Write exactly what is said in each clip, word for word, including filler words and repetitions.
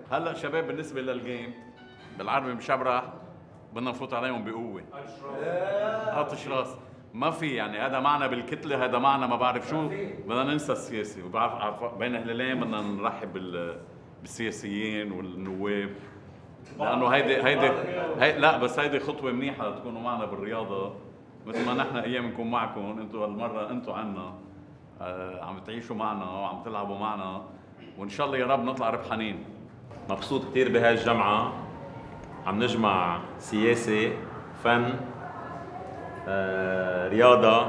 هلا شباب بالنسبه للجيم بالعربي مشبرح بدنا نفوت عليهم بقوه. قطش راس ما في، يعني هذا معنا بالكتله، هذا معنا ما بعرف شو، بدنا ننسى السياسي. وبعرف بين هلالين بدنا نرحب بالسياسيين والنواب، لانه هيدي هيدي هي لا بس هيدي خطوه منيحه تكونوا معنا بالرياضه مثل ما نحن ايام نكون معكم. انتم هالمره انتم عنا آه عم تعيشوا معنا وعم تلعبوا معنا، وان شاء الله يا رب نطلع ربحانين. مبسوط كثير بهاي الجامعه، عم نجمع سياسه، فن، آه، رياضه،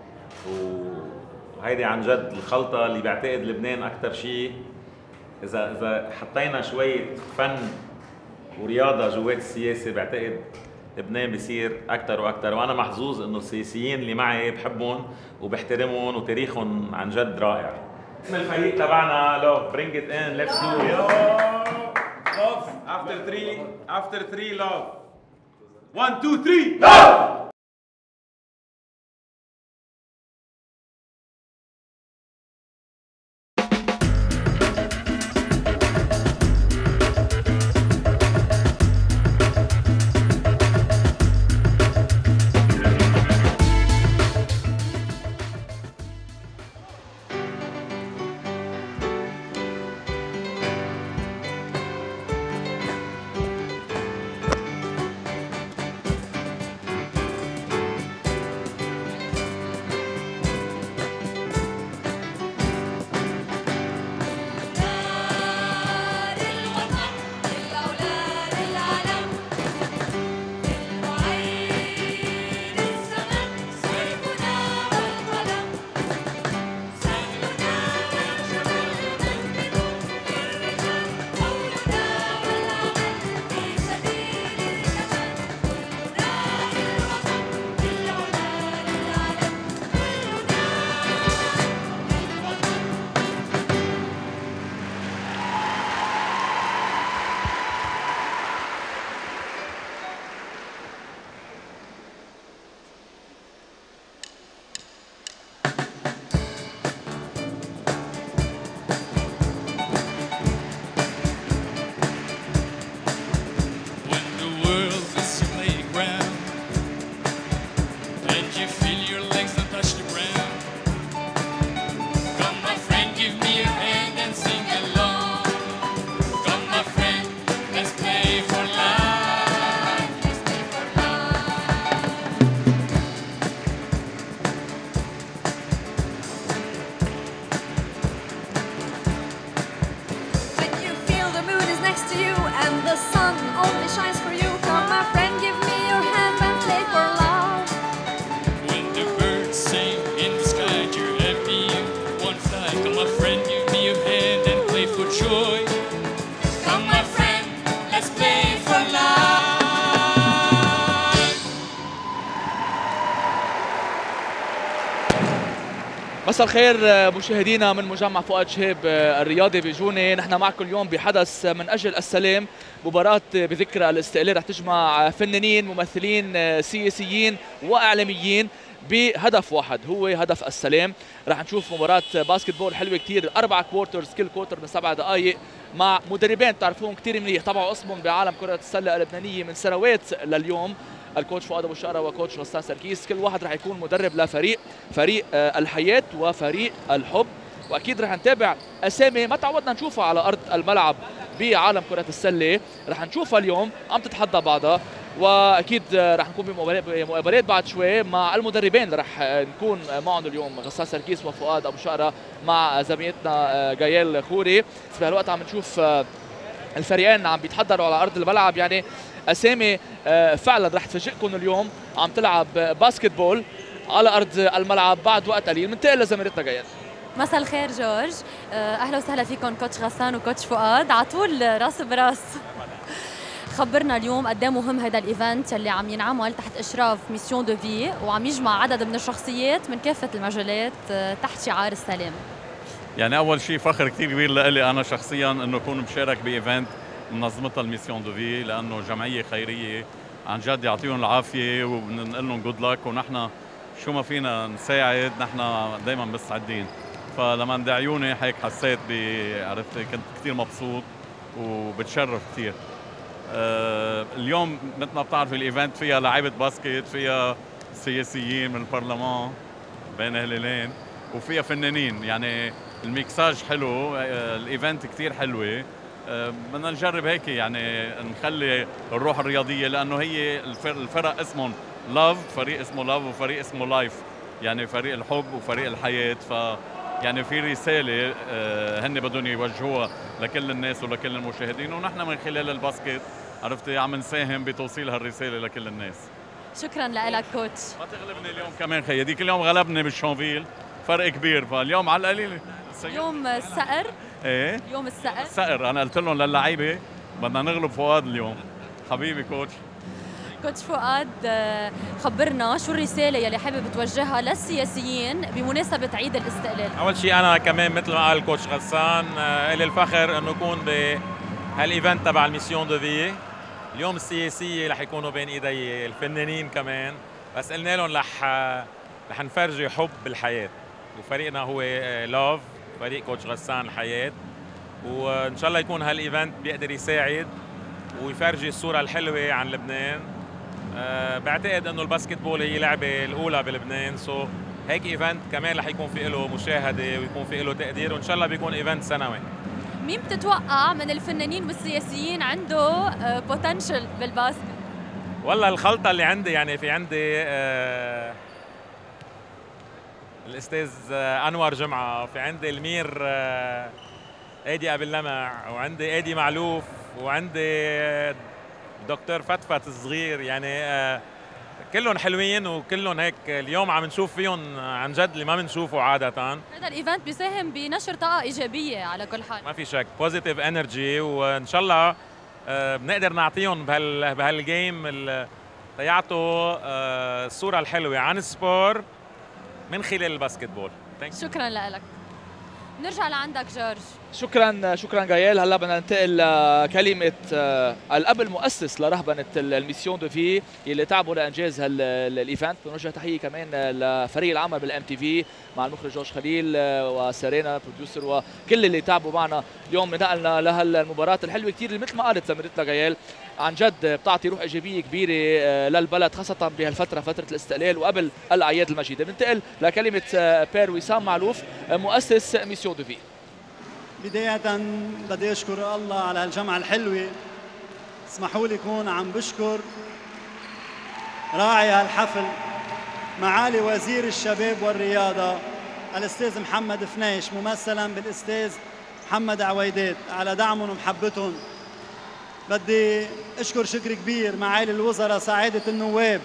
وهيدي عن جد الخلطه اللي بعتقد لبنان اكثر شيء اذا اذا حطينا شويه فن ورياضه جوات السياسه بعتقد لبنان بيصير اكثر واكثر. وانا محظوظ انه السياسيين اللي معي بحبهم وبحترمهم وتاريخهم عن جد رائع. اسم الفريق تبعنا لوف، برينج ات ان، ليتس دو لوف. after three after three love one two three love. مساء الخير مشاهدينا من مجمع فؤاد شهاب الرياضي بجونة. نحن معكم اليوم بحدث من أجل السلام، مباراة بذكرى الاستقلال رح تجمع فنانين، ممثلين، سياسيين وإعلاميين بهدف واحد هو هدف السلام. رح نشوف مباراة باسكت بول حلوة كتير، أربع كوارترز، كل كوارتر من سبع دقائق، مع مدربين تعرفوهم كتير منيح، طبعوا اسمهم بعالم كرة السلة اللبنانية من سنوات لليوم، الكوتش فؤاد ابو الشقره وكوتش غسان سركيس. كل واحد رح يكون مدرب لفريق، فريق الحياه وفريق الحب. واكيد رح نتابع اسامي ما تعودنا نشوفها على ارض الملعب بعالم كره السله، رح نشوفها اليوم عم تتحدى بعضها. واكيد رح نكون بمقابلات بعد شوي مع المدربين اللي رح نكون معهم اليوم، غسان سركيس وفؤاد ابو الشقره مع زميلتنا جايال خوري. في هالوقت عم نشوف الفريقين عم بيتحضروا على ارض الملعب، يعني اسامي فعلا رح تفاجئكم اليوم عم تلعب باسكت بول على ارض الملعب. بعد وقت قليل بننتقل لزميلتنا جايال. مساء الخير جورج، اهلا وسهلا فيكم كوتش غسان وكوتش فؤاد، على طول راس براس. خبرنا اليوم قد ايه مهم هذا الايفنت اللي عم ينعمل تحت اشراف ميسيون دو في، وعم يجمع عدد من الشخصيات من كافه المجالات تحت شعار السلام. يعني اول شيء فخر كثير كبير لإلي انا شخصيا انه اكون مشارك بايفنت منظمتها الميسيون دو في، لانه جمعيه خيريه عن جد يعطيهم العافيه وبنقول لهم جود لك، ونحن شو ما فينا نساعد نحن دائما مستعدين. فلما دعيوني هيك حسيت ب عرفت كنت كثير مبسوط وبتشرف كثير. آه اليوم مثل ما بتعرف الايفنت فيها لعيبه باسكت، فيها سياسيين من البرلمان بين هلالين، وفيها فنانين، يعني الميكساج حلو. آه الايفنت كثير حلوه. آه بدنا نجرب هيك يعني نخلي الروح الرياضيه، لانه هي الفرق اسمهم لاف، فريق اسمه لاف وفريق اسمه لايف، يعني فريق الحب وفريق الحياه. ف يعني في رساله آه هن بدهم يوجهوها لكل الناس ولكل المشاهدين، ونحن من خلال الباسكت عرفتي عم نساهم بتوصيل هالرساله لكل الناس. شكرا لك كوتش. ما تغلبني اليوم كمان خيي، هذيك اليوم غلبني بالشونفيل فرق كبير، فاليوم على القليل يوم الصقر. ايه يوم الصقر. الصقر انا قلت لهم للعيبه بدنا نغلب فؤاد اليوم. حبيبي كوتش. كوتش فؤاد، خبرنا شو الرساله يلي حابب توجهها للسياسيين بمناسبه عيد الاستقلال؟ اول شيء انا كمان مثل ما قال كوتش غسان، الي الفخر انه اكون بهالايفنت تبع الميسيون دو في. اليوم السياسيه رح يكونوا بين ايدي الفنانين كمان، بس قلنا لهم رح رح نفرجي حب بالحياه، وفريقنا هو لاف، فريق كوتش غسان الحياه، وان شاء الله يكون هالايفنت بيقدر يساعد ويفرجي الصوره الحلوه عن لبنان. أه بعتقد انه الباسكت بول هي لعبه الاولى بلبنان، سو هيك ايفنت كمان رح يكون في له مشاهده ويكون في له تقدير، وان شاء الله بيكون ايفنت سنوي. مين بتتوقع من الفنانين والسياسيين عنده بوتنشل بالباسكت؟ والله الخلطه اللي عندي، يعني في عندي أه الاستاذ انور جمعه، في عندي المير أه ايدي ابو اللمع، وعندي ايدي معلوف، وعندي دكتور فتفت الصغير، يعني آه كلهم حلوين وكلهم هيك اليوم عم نشوف فيهم عن جد اللي ما بنشوفه عادة. هذا الايفنت بيساهم بنشر طاقة إيجابية على كل حال. ما في شك، بوزيتيف انرجي، وان شاء الله آه بنقدر نعطيهم بهال بهالجيم تيعطوا آه الصورة الحلوة عن السبور من خلال الباسكت بول. شكرا لك. نرجع لعندك جورج. شكرا شكرا جايل. هلا بدنا ننتقل لكلمه الاب المؤسس لرهبنه الميسيون دو في اللي تعبوا لانجاز هالايفنت. بنوجه تحيه كمان لفريق العمل بالام تي في مع المخرج جورج خليل وسارينا بروديوسر وكل اللي تعبوا معنا اليوم. نقلنا لهالمباراه الحلوه كثير اللي مثل ما قالت زميلتنا جايل عن جد بتعطي روح ايجابيه كبيره للبلد، خاصه بهالفتره فتره الاستقلال وقبل الاعياد المجيده. بننتقل لكلمه بير وسام معلوف مؤسس ميسيون دو في. بداية بدي أشكر الله على هالجمعة الحلوة. اسمحوا لي كون عم بشكر راعي هالحفل معالي وزير الشباب والرياضة الأستاذ محمد فنيش ممثلا بالأستاذ محمد عويدات على دعمهم ومحبتهم. بدي أشكر شكر كبير معالي الوزراء، سعادة النواب،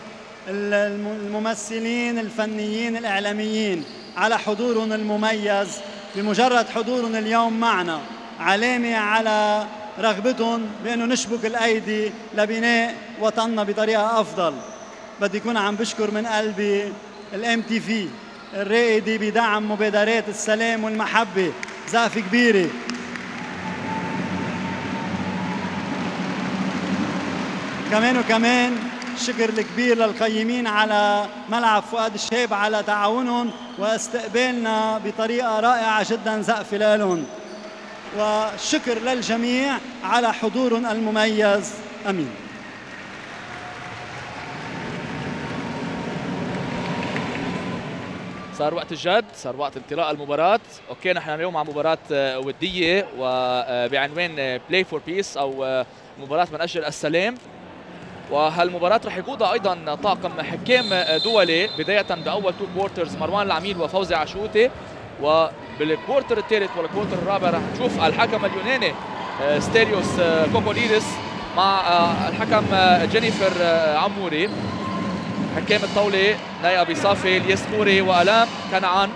الممثلين الفنيين الإعلاميين على حضورهم المميز. بمجرد حضورهم اليوم معنا علامة على رغبتهم بأنه نشبك الأيدي لبناء وطننا بطريقة أفضل. بدي يكون عم بشكر من قلبي الام تي في الرائدة بدعم مبادرات السلام والمحبة، زقفة كبيرة. كمان وكمان الشكر الكبير للقيمين على ملعب فؤاد الشهاب على تعاونهم واستقبالنا بطريقة رائعة جدا، زقف لهم. والشكر للجميع على حضورهم المميز. أمين. صار وقت الجد، صار وقت انطلاق المباراة. اوكي نحن اليوم على مباراة ودية وبعنوان بلاي فور بيس او مباراة من اجل السلام، وهالمباراة رح يقودها ايضا طاقم حكام دولي بداية باول تو كوارترز مروان العميد وفوزي عشوتي، وبالكوارتر الثالث والكوارتر الرابع رح نشوف الحكم اليوناني ستيريوس كوكوليدس مع الحكم جينيفر عموري. حكام الطاولة ناي أبي صافي، الياس نوري وألام كنعان.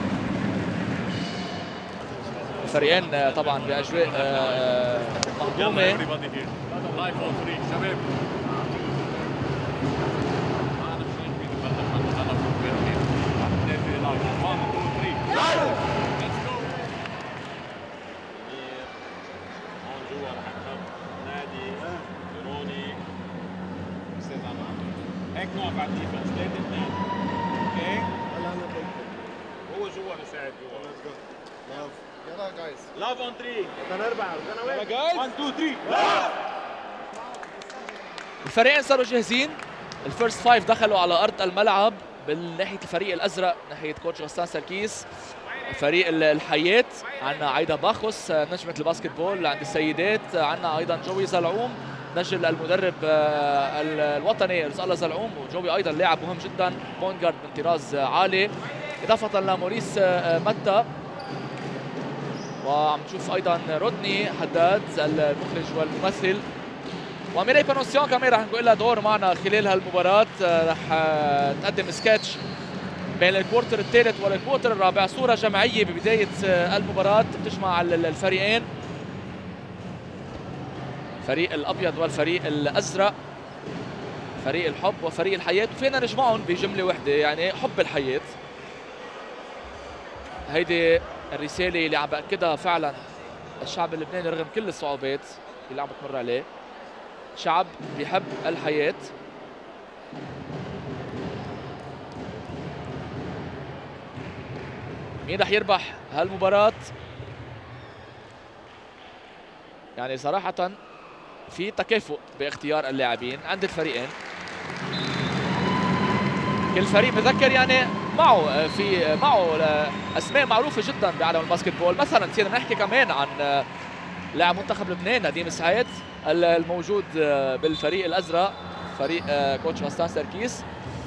الفريقين طبعا بأجواء مهضومة. هيك نقف على الديفنس ثلاثة اثنين. اوكي؟ هلا انا هو جوا بيساعد جوا. Love on three. بدنا نربح بدنا وين؟ one two three. الفريقين صاروا جاهزين. الفيرست فايف دخلوا على ارض الملعب من ناحيه الفريق الازرق ناحيه كوتش غسان سركيس. فريق الحياة عندنا عايدة باخوس نجمة الباسكتبول عند السيدات، عندنا ايضا جوي زلعوم نجل المدرب الوطني رزق الله زلعوم، وجوي ايضا لاعب مهم جدا بوينت جارد من طراز عالي، اضافه لموريس متى. وعم نشوف ايضا رودني حداد المخرج والممثل، وميري بانوسيون كمان رح نقول لها دور معنا خلال هالمباراه. رح تقدم سكتش بين الكوارتر الثالث والكوارتر الرابع، صوره جماعيه ببدايه المباراه بتجمع الفريقين، فريق الابيض والفريق الازرق، فريق الحب وفريق الحياه، وفينا نجمعهم بجمله وحده يعني حب الحياه. هيدي الرساله اللي عم باكدها فعلا الشعب اللبناني رغم كل الصعوبات اللي عم بتمر عليه، شعب بيحب الحياه. مين رح يربح هالمباراه؟ يعني صراحه في تكافؤ باختيار اللاعبين عند الفريقين، كل فريق بذكر يعني معه في معه اسماء معروفه جدا بعالم الباسكتبول. مثلا نسينا نحكي كمان عن لاعب منتخب لبنان نديم السعيد الموجود بالفريق الازرق، فريق كوتش غسان سركيس.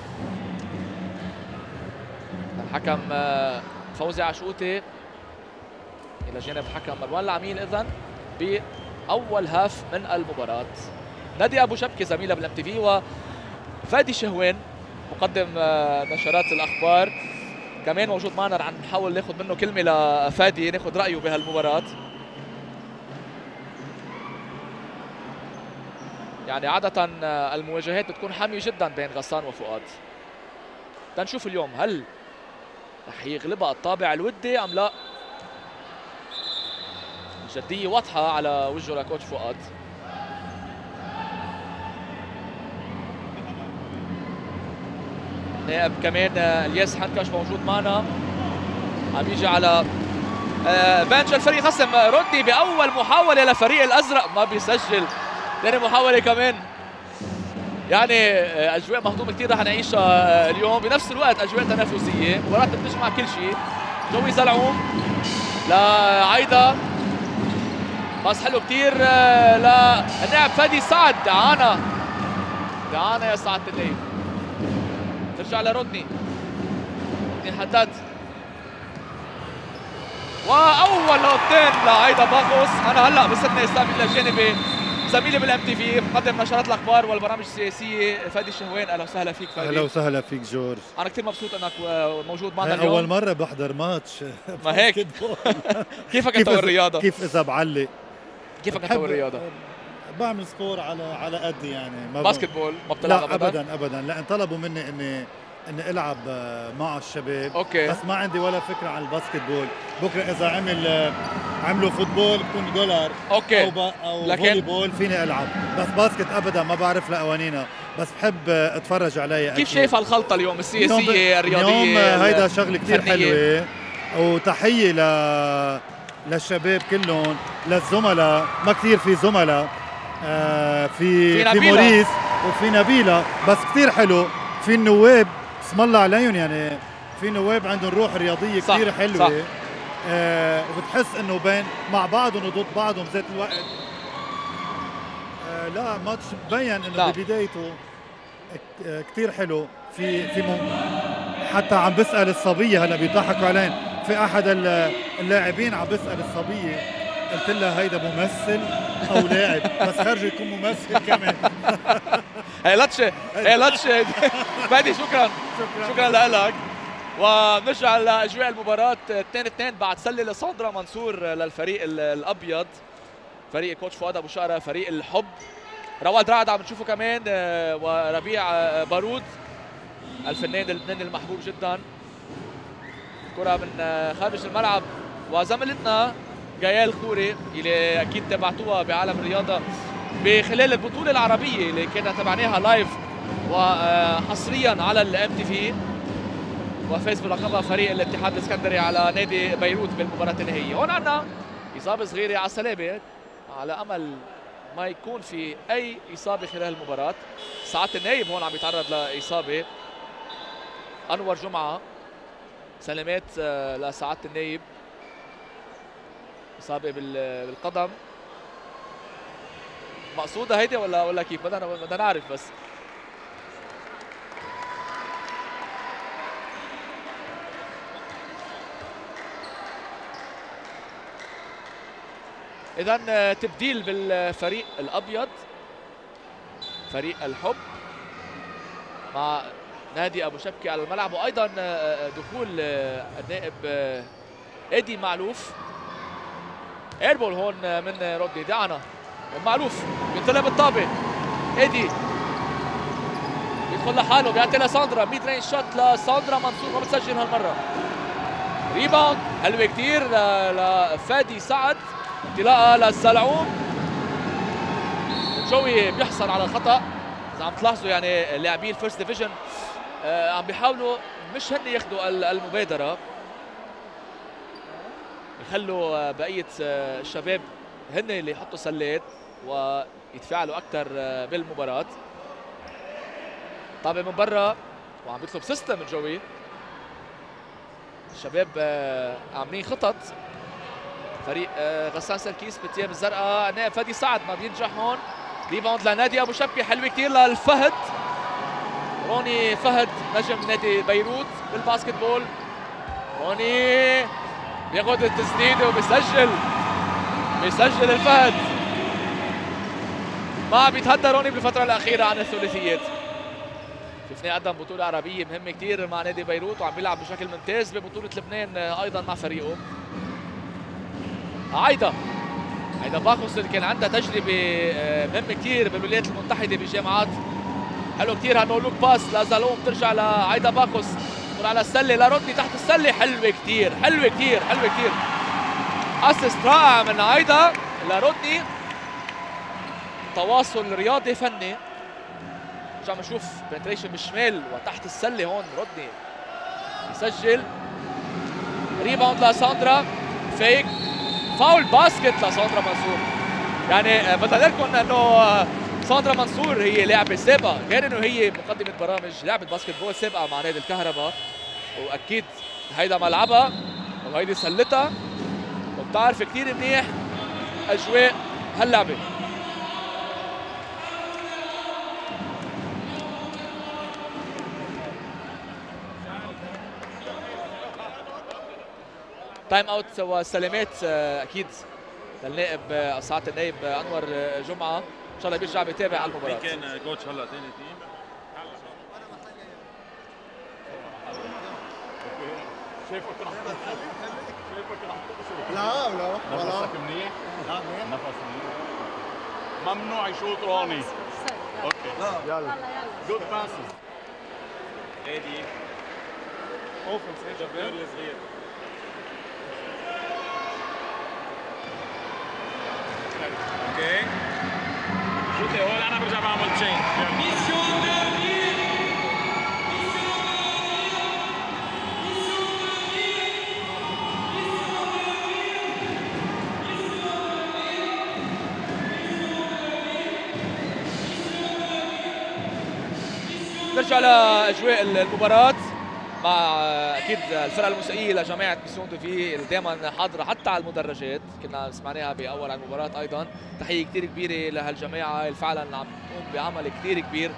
الحكم فوزي عشقوتي الى جانب الحكم مروان العميل اذا باول هاف من المباراه. نادي ابو شبكه زميله بالام تي في، وفادي شهوان مقدم نشرات الاخبار كمان موجود معنا، رح نحاول ناخذ منه كلمه لفادي ناخذ رايه بهالمباراه. يعني عاده المواجهات بتكون حاميه جدا بين غسان وفؤاد. تنشوف اليوم هل رح يغلبها الطابع الودي ام لا؟ الجديه واضحه على وجهه لكوتش فؤاد. نائب كمان الياس حنكش موجود معنا، عم يجي على بنش الفريق خصم. رودني باول محاوله لفريق الازرق ما بيسجل، ثاني محاوله كمان. يعني اجواء مهضومه كثير رح نعيشها اليوم، بنفس الوقت اجواء تنافسيه، مباراه بتجمع كل شيء. جوي زلعوم لعايده، باص حلو كثير للاعب فادي سعد. دعانا دعانا يا سعد الليل، ترجع لرودني رودني حداد، واول نقطتين لعايده باخوس. انا هلا بستنى استقبل الى جانبي زميلي بالام تي في مقدم نشرات الاخبار والبرامج السياسيه فادي الشهوان. اهلا وسهلا فيك فادي. اهلا وسهلا فيك جورج. انا كثير مبسوط انك موجود معنا اليوم. اول مره بحضر ماتش ما هيك كيفك انت والرياضه؟ كيف اذا بعلق؟ كيفك انت والرياضه؟ بعمل سبور على على قدي يعني. ما باسكتبول ما بتلعب ابدا؟ ابدا ابدا، لان طلبوا مني اني اني العب مع الشباب. اوكي. بس ما عندي ولا فكره عن الباسكتبول. بكره اذا عمل عملوا فوتبول بكون دولار. اوكي. او, با أو لكن فولي بول فيني العب، بس باسكت ابدا ما بعرف لا قوانينها، بس بحب اتفرج عليها. كيف شايف هالخلطه اليوم السياسيه الرياضيه؟ اليوم هيدا شغله كثير حلوه، وتحيه ل للشباب كلهم، للزملاء. ما كثير في زملاء آه في في, في موريس وفي نبيله، بس كثير حلو. في النواب اسم الله عليهم، يعني في نواب عندهم روح رياضيه كثير حلوه. صح. آه وبتحس انه بين مع بعضهم وضد بعضهم ذات الوقت. آه لا ماتش مبين انه ببدايته كثير حلو. في في حتى عم بسال الصبيه، هلا بيضحكوا علينا، في احد اللاعبين عم بسال الصبيه، قلت لها هيدا ممثل او لاعب، بس خرج يكون ممثل كمان. هي لطشه هي لطشه فادي. شكرا شكرا لك. ونرجع لاجواء المباراه. اثنين اثنين بعد سله لساندرا منصور للفريق الابيض، فريق كوتش فؤاد ابو شقره، فريق الحب. رواد رعد عم نشوفه كمان، وربيع بارود الفنان اللبناني المحبوب جدا. كره من خارج الملعب، وزميلتنا جيال خوري اللي اكيد تابعتوها بعالم الرياضه بخلال البطوله العربيه اللي كنا تابعناها لايف وحصريا على الام تي في. وفاز بلقبها فريق الاتحاد الاسكندري على نادي بيروت بالمباراة النهائية. هون عندنا إصابة صغيرة على السلامة على أمل ما يكون في أي إصابة خلال المباراة. سعادة النايب هون عم يتعرض لإصابة. أنور جمعة سلامات لسعادة النايب، إصابة بالقدم. مقصودة هيدي ولا ولا كيف؟ بدنا بدنا نعرف بس. إذا تبديل بالفريق الأبيض، فريق الحب، مع نادي أبو شبكة على الملعب، وأيضا دخول النائب إيدي معلوف. ايربول هون من رودي دعنا معلوف بيطلع بالطابة. إيدي بيدخل لحاله بيعطي لساندرا، ميد رينج شوت لساندرا منصور ما بتسجل هالمرة. ريباوند حلوة كتير لفادي سعد، انطلاقه للزلعوم. جوي بيحصل على خطأ. إذا عم تلاحظوا يعني لاعبي الفيرست ديفيجن آه عم بيحاولوا مش هن ياخذوا المبادرة، يخلوا بقية آه الشباب هن اللي يحطوا سلات ويتفاعلوا أكثر آه بالمباراة. طابة من برا وعم بيطلب سيستم جوي. الشباب آه عاملين خطط. فريق غسان سركيس بالثياب الزرقاء، نائب فادي سعد ما بينجح هون. ريباوند لنادي ابو شبكه حلوه كثير للفهد. روني فهد نجم نادي بيروت بالباسكت بول. روني بياخذ التسديده وبيسجل بيسجل الفهد. ما بيتهدى روني بالفتره الاخيره عن الثلاثيات. شفناه قدم بطوله عربيه مهمه كثير مع نادي بيروت وعم بيلعب بشكل ممتاز ببطوله لبنان ايضا مع فريقه. عايدة عايدة باخوس اللي كان عندها تجربة مهمة كثير بالولايات المتحدة بجامعات. حلو كثير هالنو لوك باس لزالوم، بترجع لعايدة باخوس تدخل على السلة لرودني تحت السلة. حلوة كثير حلوة كثير حلوة كثير. اسيست رائع من عايدة لرودني. تواصل رياضي فني. رجع بنشوف بنتريشن بالشمال وتحت السلة هون رودني يسجل. ريباوند لساندرا، فيك فاول باسكت لساندرا منصور. يعني بدنا لكم انه ساندرا منصور هي لاعبه سابقه، غير انه هي مقدمه برامج لعبه باسكت بول سابقه مع نادي الكهرباء، واكيد هيدا ملعبها وهيدي سلتها وبتعرف كثير منيح اجواء هاللعبه. تايم اوت وسلامات اكيد للنائب سعاده النائب انور جمعه، ان شاء الله بيرجع بيتابع على المباراه. مين كان كوتش هلا ثاني تيم؟ شايفك رح شايفك رح تقصر. لا لا نفسك منيح؟ لا نفس منيح. ممنوع يشوط روني. اوكي يلا جود باسز. هادي اوفنس هيك جبار الصغير. اوكي شوتي هون انا برجع بعمل تشين. نرجع لاجواء المباراه مع اكيد الفرقه الموسيقيه لجماعه ميسيون دو في اللي دائما حاضره حتى على المدرجات، كنا سمعناها باول المباراه ايضا. تحيه كثير كبيره لهالجماعه اللي فعلا عم تقوم بعمل كثير كبير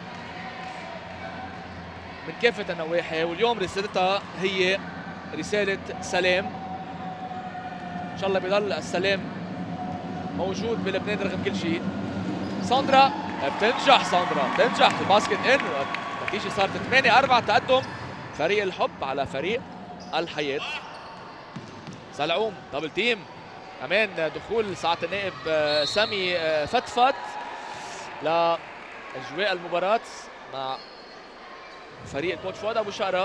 من كافه النواحي، واليوم رسالتها هي رساله سلام. ان شاء الله بيضل السلام موجود بلبنان رغم كل شيء. ساندرا بتنجح، ساندرا بتنجح الباسكت ان، النتيجه صارت ثمانية أربعة تقدم فريق الحب على فريق الحياة. زلعوم دبل تيم، كمان دخول ساعة النائب سامي فتفت لأجواء المباراة مع فريق كوتش فؤاد أبو شقرة.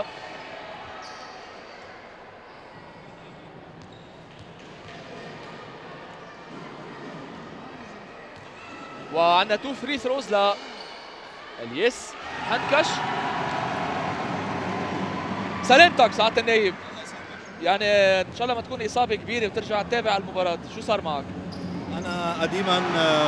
وعندنا تو فري ثروز لإلياس حنكش. سلامتك سعادة النايب. يعني ان شاء الله ما تكون اصابه كبيره وترجع تتابع المباراه، شو صار معك؟ انا قديما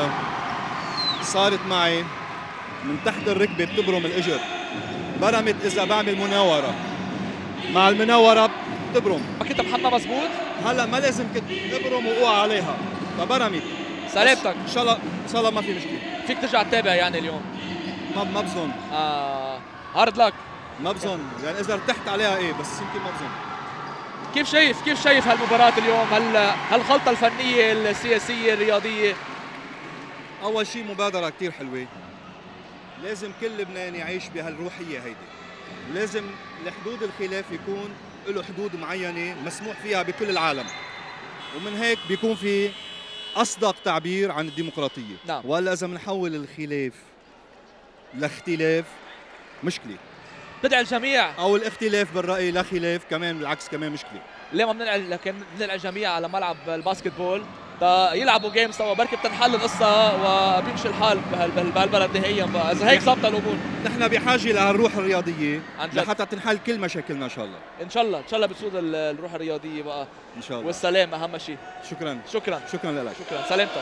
صارت معي من تحت الركبه بتبرم الاجر، برمت اذا بعمل مناوره، مع المناوره بتبرم. ما كنت محمى مزبوط؟ هلا ما لازم كنت ابرم واوقع عليها، فبرمت. سلامتك. ان شاء الله ان شاء الله ما في مشكله. فيك ترجع تتابع يعني اليوم؟ ما ما بظن. اه هارد لك. ما بظن، يعني اذا ارتحت عليها ايه، بس يمكن ما بظن. كيف شايف كيف شايف هالمباراة اليوم؟ هل هالخلطة الفنية السياسية الرياضية؟ أول شيء مبادرة كتير حلوة. لازم كل لبناني يعيش بهالروحية هيدي. لازم لحدود الخلاف يكون له حدود معينة مسموح فيها بكل العالم. ومن هيك بيكون في أصدق تعبير عن الديمقراطية. نعم. ولا إذا بنحول الخلاف لاختلاف مشكلة. بدعي الجميع او الاختلاف بالراي لا خلاف كمان بالعكس كمان مشكله. ليه ما بننعي لكن بننعي الجميع على ملعب الباسكت بول تا يلعبوا جيم سوا، بركي بتنحل القصه وبيمشي الحال بهالبلد نهائيا بقى اذا هيك ظبط الامور. نحن بحاجه لهالروح الرياضيه عن جد. لحتى تنحل كل مشاكلنا ان شاء الله. ان شاء الله ان شاء الله بتسود الروح الرياضيه بقى ان شاء الله، والسلام اهم شيء. شكرا شكرا شكرا لك. شكرا سلامتك.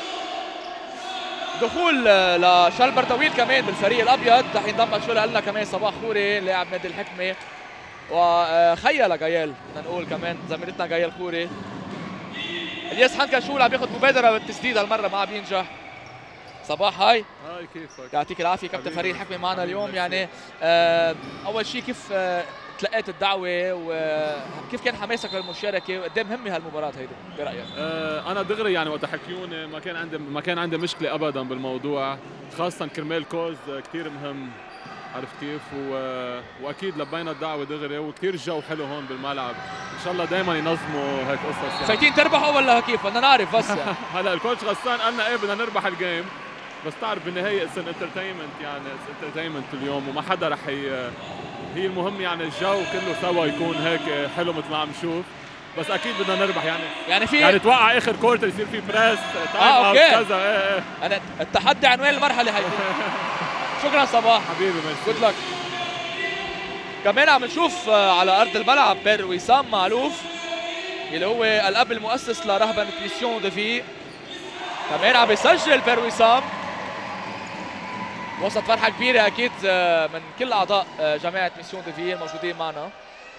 دخول لشال بردويل كمان بالفريق الابيض، رح ينضم شو لنا كمان صباح خوري لاعب نادي الحكمه، وخيا لجايل بدنا نقول كمان زميلتنا جايل خوري. الياس حنكشول عم ياخذ مبادره بالتسديد هالمره ما عم ينجح. صباح هاي هاي كيفك؟ يعطيك العافيه كابتن فريق الحكمه معنا اليوم. يعني آه اول شيء كيف آه تلقيت الدعوه وكيف كان حماسك للمشاركه وقد ايه مهمه هالمباراه هيدي برايك؟ آه انا دغري يعني وقت حكيوني ما كان عندي ما كان عندي مشكله ابدا بالموضوع، خاصه كرمال كوز كثير مهم، عرفت كيف؟ و... واكيد لبينا الدعوه دغري، وكثير الجو حلو هون بالملعب، ان شاء الله دائما ينظموا هيك قصص. يعني فايتين تربحوا ولا كيف؟ بدنا نعرف بس. يعني. هلا الكوتش غسان قال لنا ايه بدنا نربح الجيم، بس تعرف بالنهايه اتس انترتينمنت، يعني اتس انترتينمنت اليوم وما حدا رح ي... هي المهم يعني الجو كله سوا يكون هيك حلو مثل ما عم نشوف، بس اكيد بدنا نربح. يعني يعني في يعني توقع اخر كورتر يصير في بريس تايم آه اوت كذا. ايه ايه انا التحدي عنوان المرحله هيدي. شكرا صباح حبيبي ميرسي جود لك. كمان عم نشوف على ارض الملعب بير وسام معلوف اللي هو الاب المؤسس لرهبنه ميسيون دو في، كمان عم يسجل بير وسام. وسط فرحه كبيره اكيد من كل اعضاء جماعه ميسيون دو في الموجودين معنا.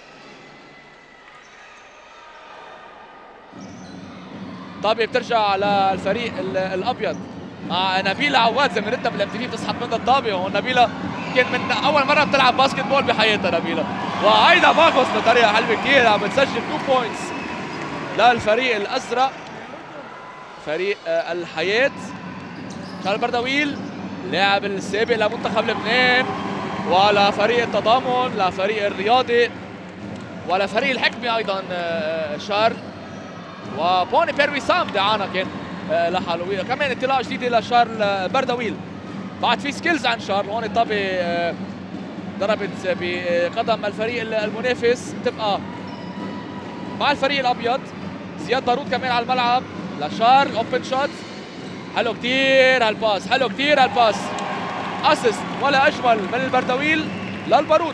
طابه بترجع للفريق الابيض مع نبيله عواد زميلتنا بالام تي في بتسحب منها الطابه. ونبيله يمكن من اول مره بتلعب باسكت بول بحياتها نبيله، وهيدا باخذ بطريقه حلوه كثير، عم بتسجل اثنين بوينتس للفريق الازرق فريق الحياه. شال بردويل لاعب السابق لمنتخب لبنان ولفريق التضامن لفريق الرياضي ولفريق الحكمه ايضا شار. وبوني بير وسام دعانا كان لحاله كمان انطلاقه جديده لشارل بردويل. بعد في سكيلز عن شارل هون الطابه ضربت بقدم الفريق المنافس، تبقى مع الفريق الابيض. زياد بارود كمان على الملعب لشارل، اوبن شوت حلو كثير هالباس، حلو كثير هالباس، اسيست ولا اجمل من البردويل للبارود.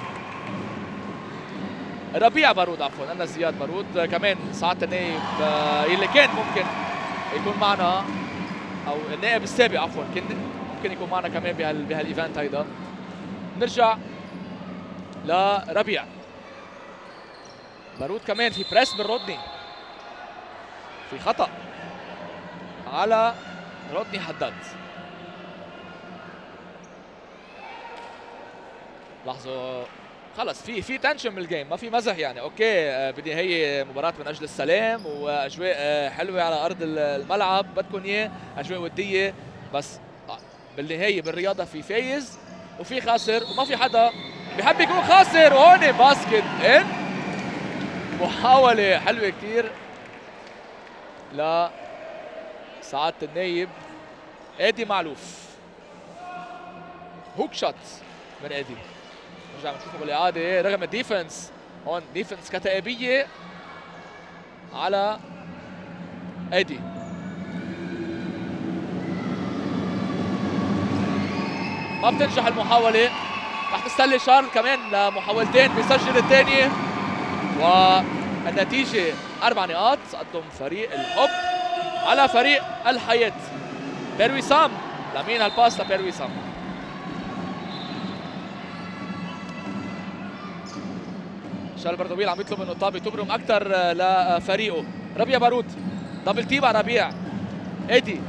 ربيع بارود عفوا، انا زياد بارود كمان سعاده النائب اللي كان ممكن يكون معنا او النائب السابق عفوا كان ممكن يكون معنا كمان بهال بهالايفنت هيدا. نرجع لربيع بارود كمان في بريس من رودني، في خطا على رودني حداد. لاحظوا خلص في في تنشن بالجيم، ما في مزح يعني. اوكي آه بالنهايه مباراه من اجل السلام واجواء آه حلوه على ارض الملعب، بدكم اياه اجواء وديه، بس آه بالنهايه بالرياضه في فايز وفي خاسر وما في حدا بحب يكون خاسر. وهون باسكت ان محاوله حلوه كثير ل سعاده النايب ادي معلوف. هوك شوت من ادي، نرجع نشوفه بالاعاده رغم الديفنس. هون ديفنس كتائبيه على ادي. ما بتنجح المحاوله تحت السله شارل كمان لمحاولتين بيسجل الثاني، والنتيجه اربع نقاط تقدم فريق الحب على فريق الحياه. بير وسام، لمين هالباس؟ لبير وسام. شارل بردويل عم يطلب انه طابي تبرم اكثر لفريقه. ربيع بارود دبل تيم على ربيع. ايدي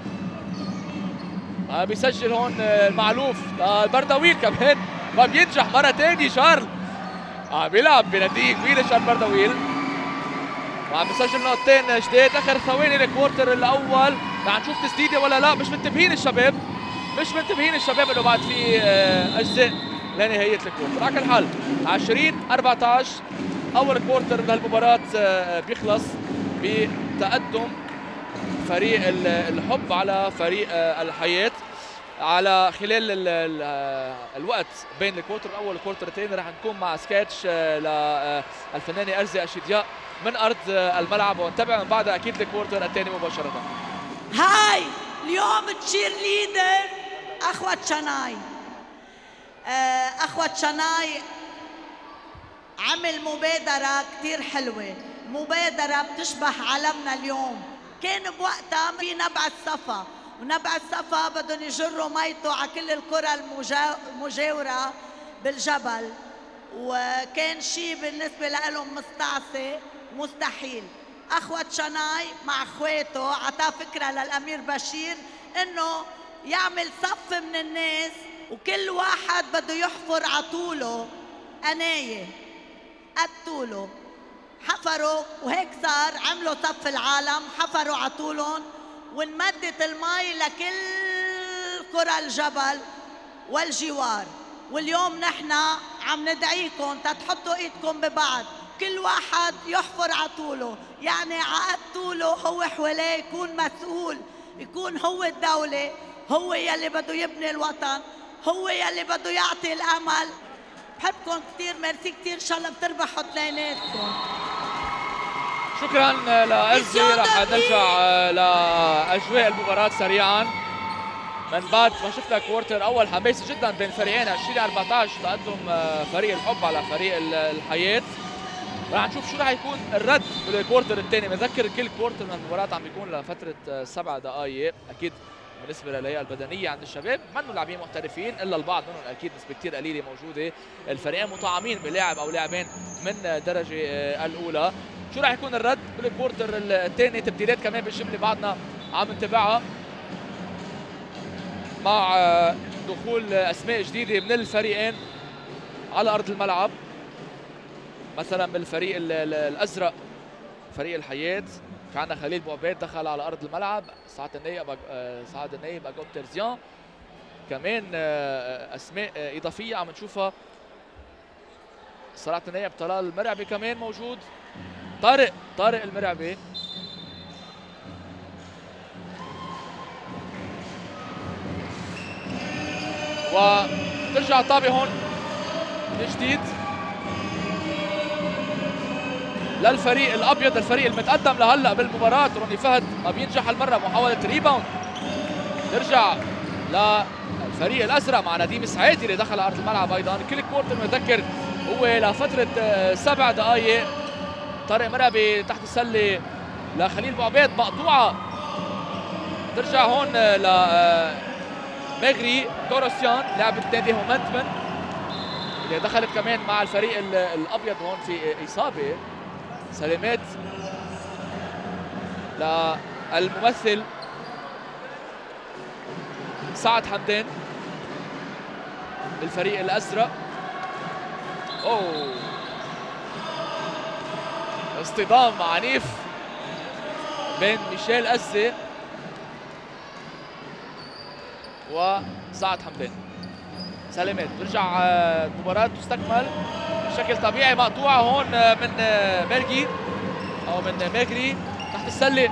آه بيسجل هون المعلوف. آه بردويل كمان ما بينجح مره ثانيه. شارل عم آه بيلعب بنتيجه كبيره شارل بردويل، وعم بيسجل نقطتين جديد. اخر ثواني الكوارتر الاول، رح نشوف تسديده ولا لا. مش منتبهين الشباب، مش منتبهين الشباب انه بعد في آه اجزاء لنهايه الكوارتر. على كل حال عشرين أربعة عشر اول كوارتر من هالمباراه آه بيخلص بتقدم فريق الحب على فريق الحياة. على خلال ال ال الوقت بين الكوارتر الاول والكوارتر الثاني رح نكون مع سكتش للفنانه ارزي اشيدياء من ارض الملعب، ونتابع من بعدها اكيد الكوارتر الثاني مباشره. هاي اليوم تشير ليدر اخوة شناي. اخوة شناي عمل مبادرة كتير حلوة، مبادرة بتشبه عالمنا اليوم. كان بوقتها في نبع الصفا، ونبع الصفا بدهم يجروا ميته على كل القرى المجاورة بالجبل، وكان شيء بالنسبة لهم مستعصي مستحيل. أخوة شناي مع أخواته عطاه فكرة للأمير بشير إنه يعمل صف من الناس، وكل واحد بده يحفر عطوله قناية قد طوله. حفروا وهيك صار، عملوا صف العالم، حفروا عطولهم، وانمدت المي لكل قرى الجبل والجوار. واليوم نحن عم ندعيكم تتحطوا ايدكم ببعض، كل واحد يحفر عطوله، يعني عقد طوله هو حواليه يكون مسؤول، يكون هو الدولة، هو يلي بده يبني الوطن، هو يلي بده يعطي الأمل. بحبكم كثير، ميرسي كثير، ان شاء الله بتربحوا اثنيناتكم. شكرا لأرزي. رح نرجع لاجواء المباراه سريعا من بعد ما شفنا كوارتر اول حماسي جدا بين فريقين. عشرين أربعة عشر تقدم فريق الحب على فريق الحياه. رح نشوف شو رح يكون الرد بالكوارتر الثاني. بذكر كل كوارتر من المباراه عم بيكون لفتره سبع دقائق. اكيد بالنسبه للهيئه البدنيه عند الشباب منهم لاعبين محترفين، الا البعض منهم اكيد نسبه كثير قليله موجوده. الفريقين مطعمين بلاعب او لاعبين من الدرجه الاولى. شو راح يكون الرد بالكوارتر الثاني؟ تبديلات كمان بالجمله بعدنا عم نتابعها مع دخول اسماء جديده من الفريقين على ارض الملعب. مثلا بالفريق الازرق فريق الحياه في عندنا خليل بوعبيد دخل على ارض الملعب، سعد النايب سعد النايب اجوب ترزيان. كمان اسماء اضافيه عم نشوفها، سعد النايب طلال المرعبي كمان موجود، طارق طارق المرعبي. وترجع طابة هون من جديد للفريق الابيض، الفريق المتقدم لهلا بالمباراه. روني فهد ما بينجح هالمره محاوله ريباوند. ترجع للفريق الازرق مع نديم سعيدي اللي دخل على ارض الملعب ايضا. كل كوارتر متذكر هو لفتره سبع دقائق. طارق مرعبي تحت السله لخليل بوعبيد مقطوعه. ترجع هون ل مغري كوروسيان لاعب نادي هومنتمن اللي دخلت كمان مع الفريق الابيض هون في اصابه. سلامات للممثل سعد حمدان بالفريق الازرق. اوه اصطدام عنيف بين ميشيل أزي وسعد حمدان. سلامات برجع المباراة تستكمل بشكل طبيعي. مقطوعة هون من ميرجي أو من ماجري تحت السلة.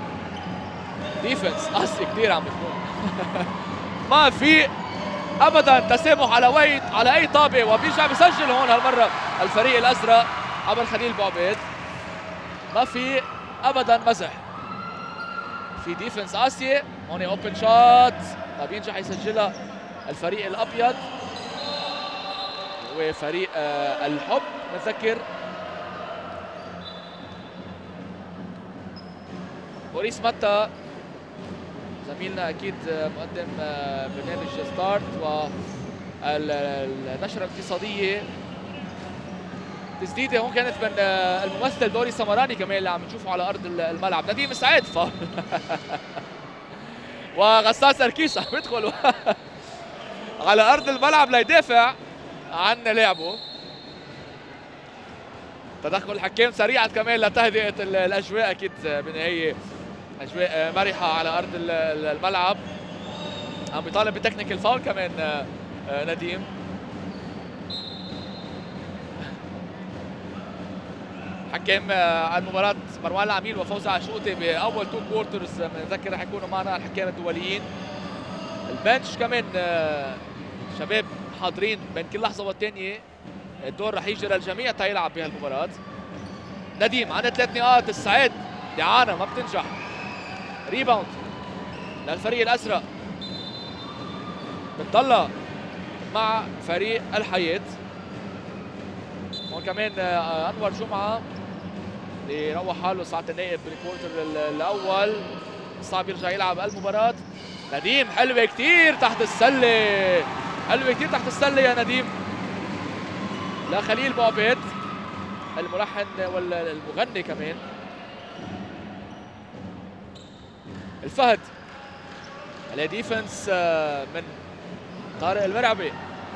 ديفنس قاسي كثير عم بتكون. ما في أبدا تسامح على ويت على أي طابة، وبيرجع بيسجل هون هالمرة الفريق الأزرق عبر خليل بوعبيد. ما في أبدا مزح. في ديفنس قاسية هون، اوبن شوت ما بينجح يسجلها الفريق الابيض. وفريق الحب. نذكر موريس ماتا زميلنا اكيد مقدم برنامج ستارت والنشره الاقتصاديه. تسديده هون كانت من الممثل دوري سمراني كمان اللي عم نشوفه على ارض الملعب. نديم سعيد فاول وغسان سركيس عم يدخل على ارض الملعب ليدافع عن لاعبه. تدخل الحكام سريعا كمان لتهدئه الاجواء، اكيد بالنهايه اجواء مرحه على ارض الملعب. عم بيطالب بتكنيكال فاول كمان نديم. حكام المباراة مروان العميل وفوزي عشوقي بأول تو كوارترز. بنذكر رح يكونوا معنا الحكام الدوليين. البنش كمان شباب حاضرين بين كل لحظة والتانية. الدور رح يجي للجميع تيلعب بهالمباراة. نديم عنا ثلاث نقاط. السعيد دعانة ما بتنجح. ريباوند للفريق الأزرق. بتضلها مع فريق الحياة. هون كمان انور جمعه اللي روح حاله ساعه النائب بالكوارتر الاول. صعب يرجع يلعب المباراه. نديم حلوه كثير تحت السله، حلوه كثير تحت السله يا نديم لخليل بوعبيد الملحن والمغني كمان. الفهد على ديفنس من طارق المرعبي.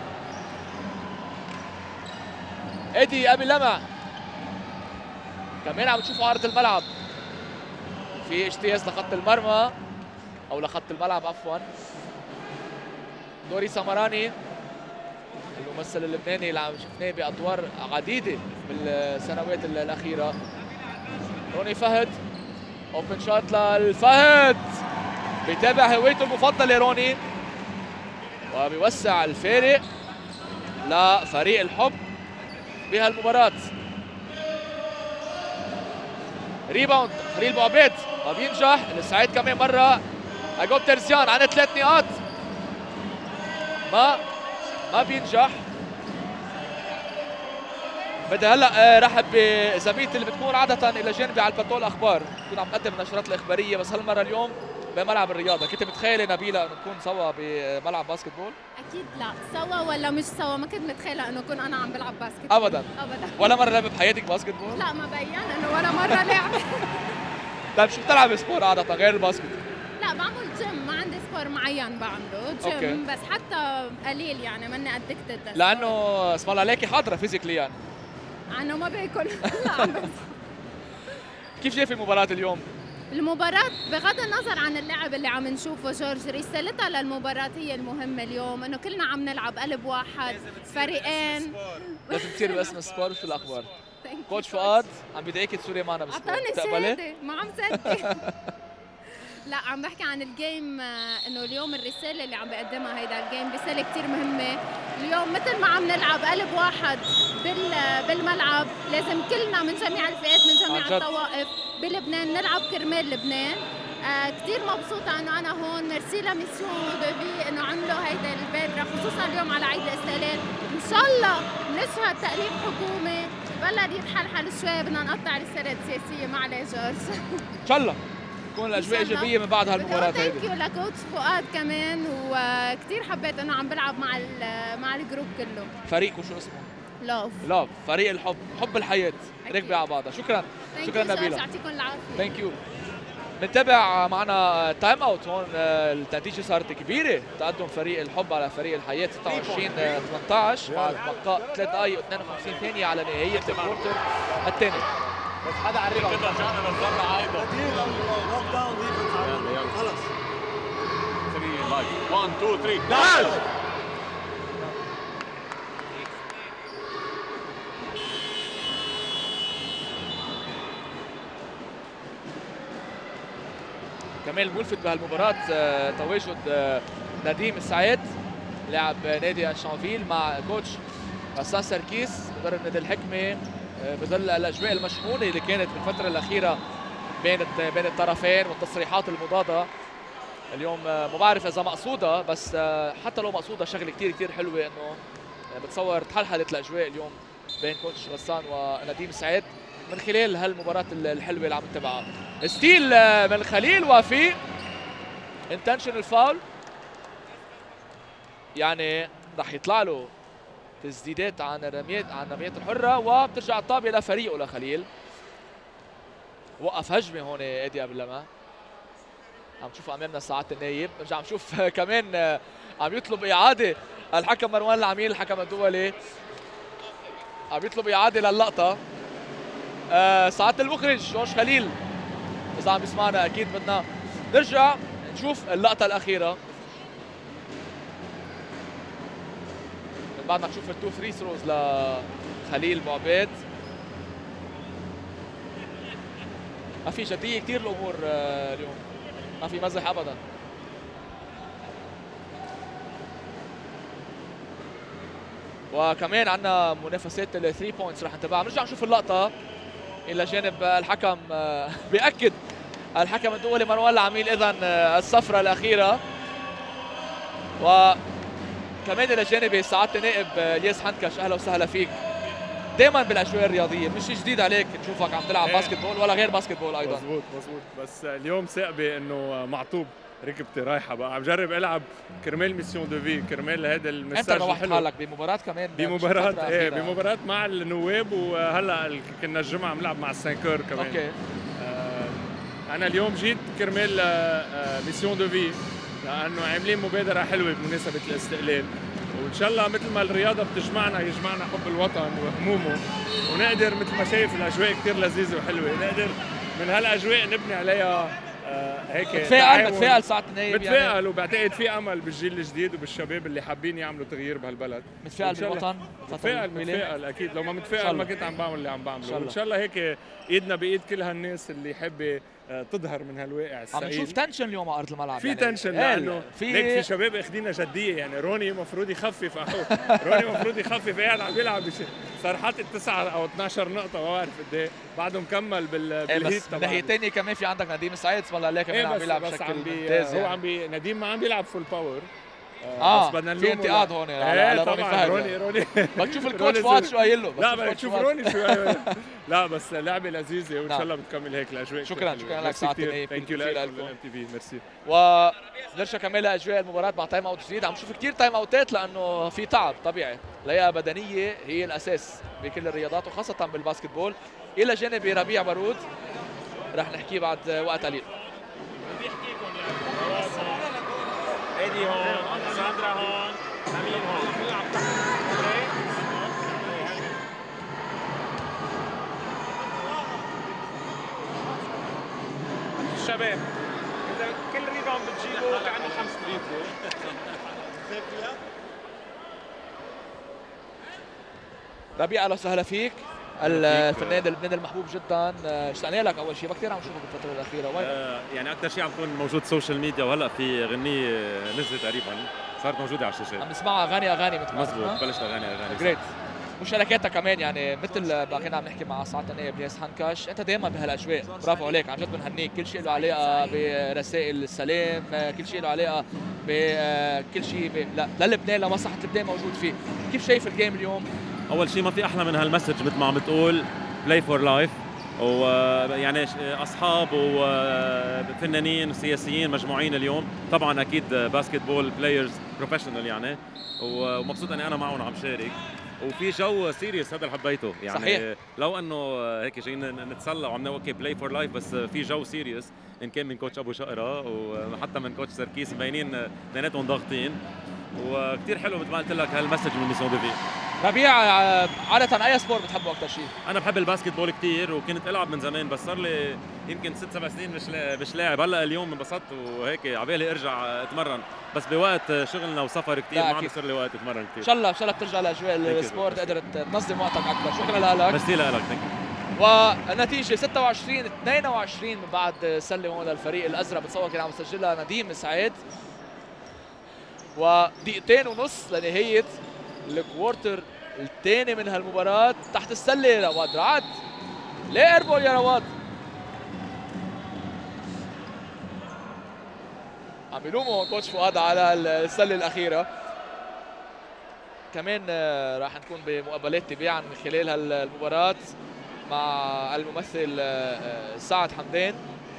ادي ابي لمع كمان عم تشوفوا عرض الملعب. في اجتياز لخط المرمى او لخط الملعب عفوا. دوري سمراني الممثل اللبناني اللي عم شفناه بادوار عديده بالسنوات الاخيره. روني فهد اوبن شوت للفهد، بيتابع هوايته المفضله روني وبيوسع الفارق لفريق الحب بهالمباراة. ريباوند خليل بوعبيد ما بينجح. السعيد كمان مرة. اجوب ترزيان عنا ثلاث نقاط ما ما بينجح. بدي هلا رحب بزميلتي اللي بتكون عادة الى جانبي على الباتول اخبار، بكون عم نقدم النشرات الاخبارية، بس هالمرة اليوم بملعب الرياضة. كنت متخيلة نبيلة انه نكون سوا بملعب باسكت بول؟ اكيد لا، سوا ولا مش سوا ما كنت متخيلة انه اكون انا عم بلعب باسكت بول. ابدا ابدا. ولا مرة لعبت بحياتك باسكت بول؟ لا ما بين انه ولا مرة لعبة. طيب شو بتلعب سبور عادة غير الباسكت؟ لا بعمل جيم، ما عندي سبور معين بعمله، جيم أوكي. بس حتى قليل يعني ماني ادكتد. لانه اسم الله عليكي حاضرة فيزيكلي يعني. عنه ما باكل. لا عم بس. كيف شايف المباراة اليوم؟ المباراة بغض النظر عن اللعب اللي عم نشوفه جورج، رسالتها للمباراة هي المهمة اليوم، انه كلنا عم نلعب قلب واحد، فريقين. لازم تصير باسم سبور. شو الاخبار؟ كوتش فؤاد عم بدعيكي تسوري معنا بسبور. اعطاني شهادة، ما عم صدق. لا عم بحكي عن الجيم، انه اليوم الرسالة اللي عم بقدمها هيدا الجيم رسالة كثير مهمة. اليوم مثل ما عم نلعب قلب واحد بالملعب، لازم كلنا من جميع الفئات من جميع الطوائف بلبنان نلعب كرمال لبنان. آه كثير مبسوطة انه انا هون. ميرسي لميسيون ودوفي انه عملوا هيدا البادرة خصوصا اليوم على عيد الاستقلال. ان شاء الله نشهد تقليب حكومي بلد يتحلحل شوي، بدنا نقطع الرسالات السياسية. ما عليه جورج. ان شاء الله تكون الاجواء ايجابيه من بعد هالمباراه هيدي. ثانك يو لكوتش فؤاد كمان، وكثير حبيت انه عم بلعب مع مع الجروب كله. فريقكم شو اسمه؟ لاف لاف فريق الحب، حب الحياه ركبي على بعضها. شكرا شكرا نبيله. يعطيكم العافيه. ثانك يو. بنتابع معنا تايم اوت هون. النتيجه صارت كبيره، تقدم فريق الحب على فريق الحياه ستة وعشرين ثمانية عشر مع بقاء ثلاث دقائق واثنين وخمسين ثانيه على نهايه الكوارتر الثاني. بس حدا على الريباوند رجعنا للزرع ايضا. خلص ثلاثة لايف واحد اثنين ثلاثة. كمان الملفت بهالمباراة تواجد نديم السعيد لاعب نادي شانفيل مع كوتش غسان سركيس مدرب نادي الحكمة، بظل الاجواء المشحونة اللي كانت بالفترة الأخيرة بين بين الطرفين والتصريحات المضادة. اليوم ما بعرف إذا مقصودة، بس حتى لو مقصودة شغلة كثير كثير حلوة إنه بتصور تحلحلت الاجواء اليوم بين كوتش غسان ونديم سعيد من خلال هالمباراه الحلوه اللي عم نتابعها. ستيل من خليل وفي انتشنال فاول، يعني رح يطلع له تسديدات عن الرميات عن الرميات الحره، وبترجع الطابه لفريقه لخليل. وقف هجمه هون ادي قبل لما عم تشوفوا امامنا سعاده النايب، نرجع نشوف كمان عم يطلب اعاده الحكم مروان العميل الحكم الدولي، عم يطلب اعاده للقطه. آه سعاده المخرج جورج خليل اذا عم بيسمعنا اكيد بدنا نرجع نشوف اللقطه الاخيره من بعد ما نشوف التو ثري ثروز لخليل ابو عبيد. ما في جديه كثير الامور آه اليوم، ما في مزح ابدا. وكمان عندنا منافسات الثري بوينتس رح نتابعها. بنرجع نشوف اللقطه الى جانب الحكم بياكد الحكم الدولي مروان العميل اذا الصفرة الاخيره، وكمان الى جانب سعاده النائب الياس حنكش. اهلا وسهلا فيك. دائما بالاجواء الرياضيه مش جديد عليك نشوفك عم تلعب باسكت بول ولا غير باسكت بول ايضا. مزبوط مزبوط، بس اليوم ثقبي انه معطوب ركبتي رايحه بقى، عم جرب العب كرمال ميسيون دو في، كرمال هذا المساج انت روحت حالك بمباراه كمان بمباراه ايه بمباراه مع النواب، وهلا كنا الجمعه عم نلعب مع السانكور كمان. اوكي. آه انا اليوم جيت كرمال آه ميسيون دو في لانه عاملين مبادره حلوه بمناسبه الاستقلال، وان شاء الله مثل ما الرياضه بتجمعنا يجمعنا حب الوطن وهمومه، ونقدر مثل ما شايف الاجواء كثير لذيذه وحلوه، نقدر من هالاجواء نبني عليها آه هيك بتفائل بتفائل ساعة النايب بتفائل يعني. وبعتقد في امل بالجيل الجديد وبالشباب اللي حابين يعملوا تغيير بهالبلد. متفائل بالوطن؟ متفائل متفائل اكيد، لو ما متفائل ما كنت عم بعمل اللي عم بعمله، وان شاء الله هيك ايدنا بايد كل هالناس اللي حابه تظهر من هالواقع السعيد. عم نشوف تنشن اليوم على ارض الملعب، في يعني تنشن لانه في ليك في شباب اخذينها جديه، يعني روني المفروض يخفف اخو روني المفروض يخفف، قاعد عم بيلعب صار حاطط تسعة او اثنعش نقطه، ما بعرف قد ايه بعده مكمل بال بالهيت تبعه. ناحيه ثانيه كمان في عندك نديم سعيد اسم الله عليه كمان عم بيلعب بشكل ممتاز، هو عم بي نديم ما عم بيلعب فول باور. اه بس بدنا في انتقاد هون على, على روني فهد. روني روني بدك تشوف الكوتش فؤاد شو قايل له. لا بدك تشوف روني شو قايل. لا بس لعبه لذيذه وان شاء الله بتكمل هيك الاجواء. شكرا شكرا لك سعاده النائب، ثانك يو لكم تي في، ميرسي. ونرجع كمان لاجواء المباراه مع تايم اوت جديد. عم نشوف كثير تايم اوتات لانه في تعب طبيعي، لياقه بدنيه هي الاساس بكل الرياضات وخاصه بالباسكت بول. الى جانب ربيع بارود رح نحكي بعد وقت قليل. ايدي هون، ساندرا هون، امين هون، بنلعب تحت. الشباب اذا كل ريباوند بتجيبه كانه خمس فري ثرو. ربيع اهلا وسهلا فيك. الفنان اللبناني المحبوب جدا، اشتقنا لك اول شيء، كثير عم نشوفك بالفتره الاخيره. وين؟ آه يعني اكثر شيء عم تكون موجود سوشيال ميديا، وهلا في غنية نزلت تقريبا صارت موجوده على الشاشات، عم نسمعها اغاني اغاني مثل ما مزبوط بلشت اغاني اغاني جريت. مشاركاتها كمان يعني مثل ما كنا عم نحكي مع سعاده النائب الياس حنكش، انت دائما بهالاجواء، برافو عليك عن جد بنهنيك. كل شيء له علاقه برسائل السلام، كل شيء له علاقه بكل شيء للبنان لمصلحه لبنان موجود فيه. كيف شايف الجيم اليوم؟ اول شيء ما في احلى من هالمسج مثل ما عم بتقول بلاي فور لايف، ويعني اصحاب وفنانين وسياسيين مجموعين اليوم، طبعا اكيد باسكت بول بلايرز بروفيشنال يعني، ومبسوط اني انا معهم عم شارك، وفي جو سيريس هذا اللي حبيته يعني. صحيح. لو انه هيك جايين نتسلى وعم اوكي بلاي فور لايف، بس في جو سيريس ان كان من كوتش ابو شقره وحتى من كوتش سركيس، مبينين اثنيناتهم ضاغطين، وكثير حلو مثل ما قلت لك هالمسج من ميسيون دو في. ربيع عادة أي سبور بتحبه أكثر شيء؟ أنا بحب الباسكت بول كثير، وكنت ألعب من زمان، بس صار لي يمكن ست سبع سنين مش مش لاعب. هلا اليوم انبسطت وهيك عبالي أرجع أتمرن، بس بوقت شغلنا وسفر كثير ما عم بيصير لي وقت أتمرن كثير. إن شاء الله إن شاء الله بترجع لأجواء السبور تقدر تنظم وقتك أكثر. شكرا لك. ميرسي لك. والنتيجة ستة وعشرين اثنين وعشرين من بعد سلة هون للفريق الأزرق، بتصور كان عم يسجلها نديم سعيد، ودقيقتين ونص لنهاية الكوارتر الثاني من هالمباراة. تحت السلة رواد رعد، ليه ايربول يا رواد؟ عم يلوموا كوتش فؤاد على السلة الأخيرة. كمان آه، راح نكون بمقابلات تباعا من خلال هالمباراه مع الممثل آه، سعد حمدان.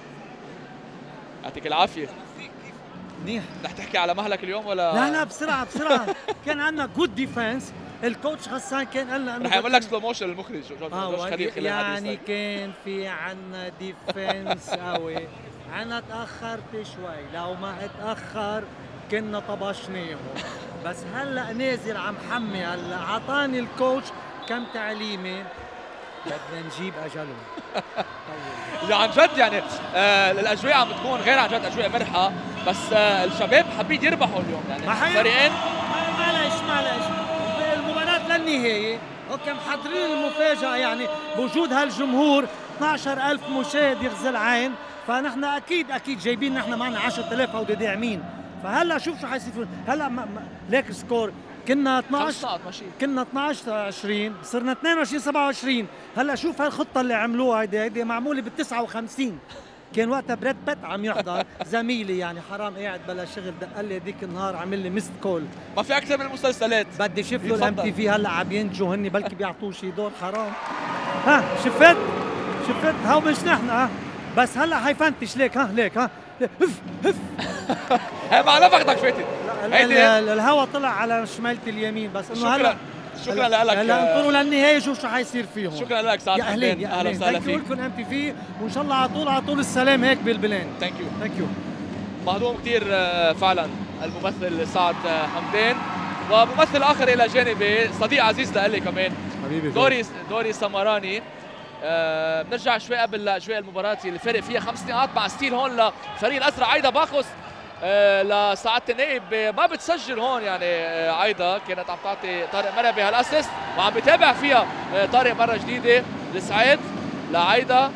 يعطيك العافيه. منيح. رح تحكي على مهلك اليوم ولا؟ لا لا بسرعه بسرعه. كان عندنا جود ديفنس. الكوتش غسان كان قال لنا انه رح يعمل لك سلو موشن المخرج آه يعني كان في عندنا ديفنس قوي. انا تاخرت شوي، لو ما اتاخر كنا طبشناهم. بس هلا نازل عم حمي، هلا عطاني الكوتش كم تعليمه بدنا نجيب اجلهم. طيب. عن جد يعني آه الاجواء عم بتكون غير عن جد، اجواء مرحه، بس آه الشباب حابين يربحوا اليوم يعني فريقين. معلش معلش المباراة للنهاية، اوكي محضرين المفاجأة يعني بوجود هالجمهور اثنعش ألف مشاهد يغزي العين، فنحن اكيد اكيد جايبين نحن معنا عشرة آلاف هودي داعمين. فهلا شوف شو حيصير هلا ما ما ليك سكور كنا اثنعش كنا اثنعش عشرين صرنا اثنين وعشرين سبعة وعشرين. هلا شوف هالخطة اللي عملوها هيدي هيدي معمولة بال تسعة وخمسين. كان وقتها براد بيت عم يحضر زميلي يعني حرام قاعد بلا شغل دق لي هذيك النهار عمل لي ميست كول. ما في اكثر من المسلسلات بدي شوف له الام تي في هلا عم ينجوا هن بلكي بيعطوه شي دور حرام. ها شفت شفت هاو مش نحن ها بس هلا حيفنتش ليك ها ليك ها هف هف هي مع نفختك فاتت. الهوا طلع على شمالتي اليمين بس انه هلا شكرا لك. هلا انطروا للنهايه شوف شو حيصير فيهم. شكرا لك سعد. يا اهلين يا اهلا وسهلا فيك. لكم ام تي في وان شاء الله على طول على طول السلام هيك بالبلان. ثانك يو ثانك يو. مهضوم كثير فعلا الممثل سعد حمدان، وممثل اخر الى جانبي صديق عزيز لإلي كمان حبيبي دوري دوري سمراني. آه بنرجع شوي قبل لاجواء المباراه اللي فرق فيها خمس نقاط مع ستيل هون لفريق الازرق. عايده باخس آه لسعاده النائب ما بتسجل هون يعني آه عايده كانت عم تعطي طارق مربي هالاسيست وعم بتابع فيها آه طارق مره جديده لسعيد لعايده.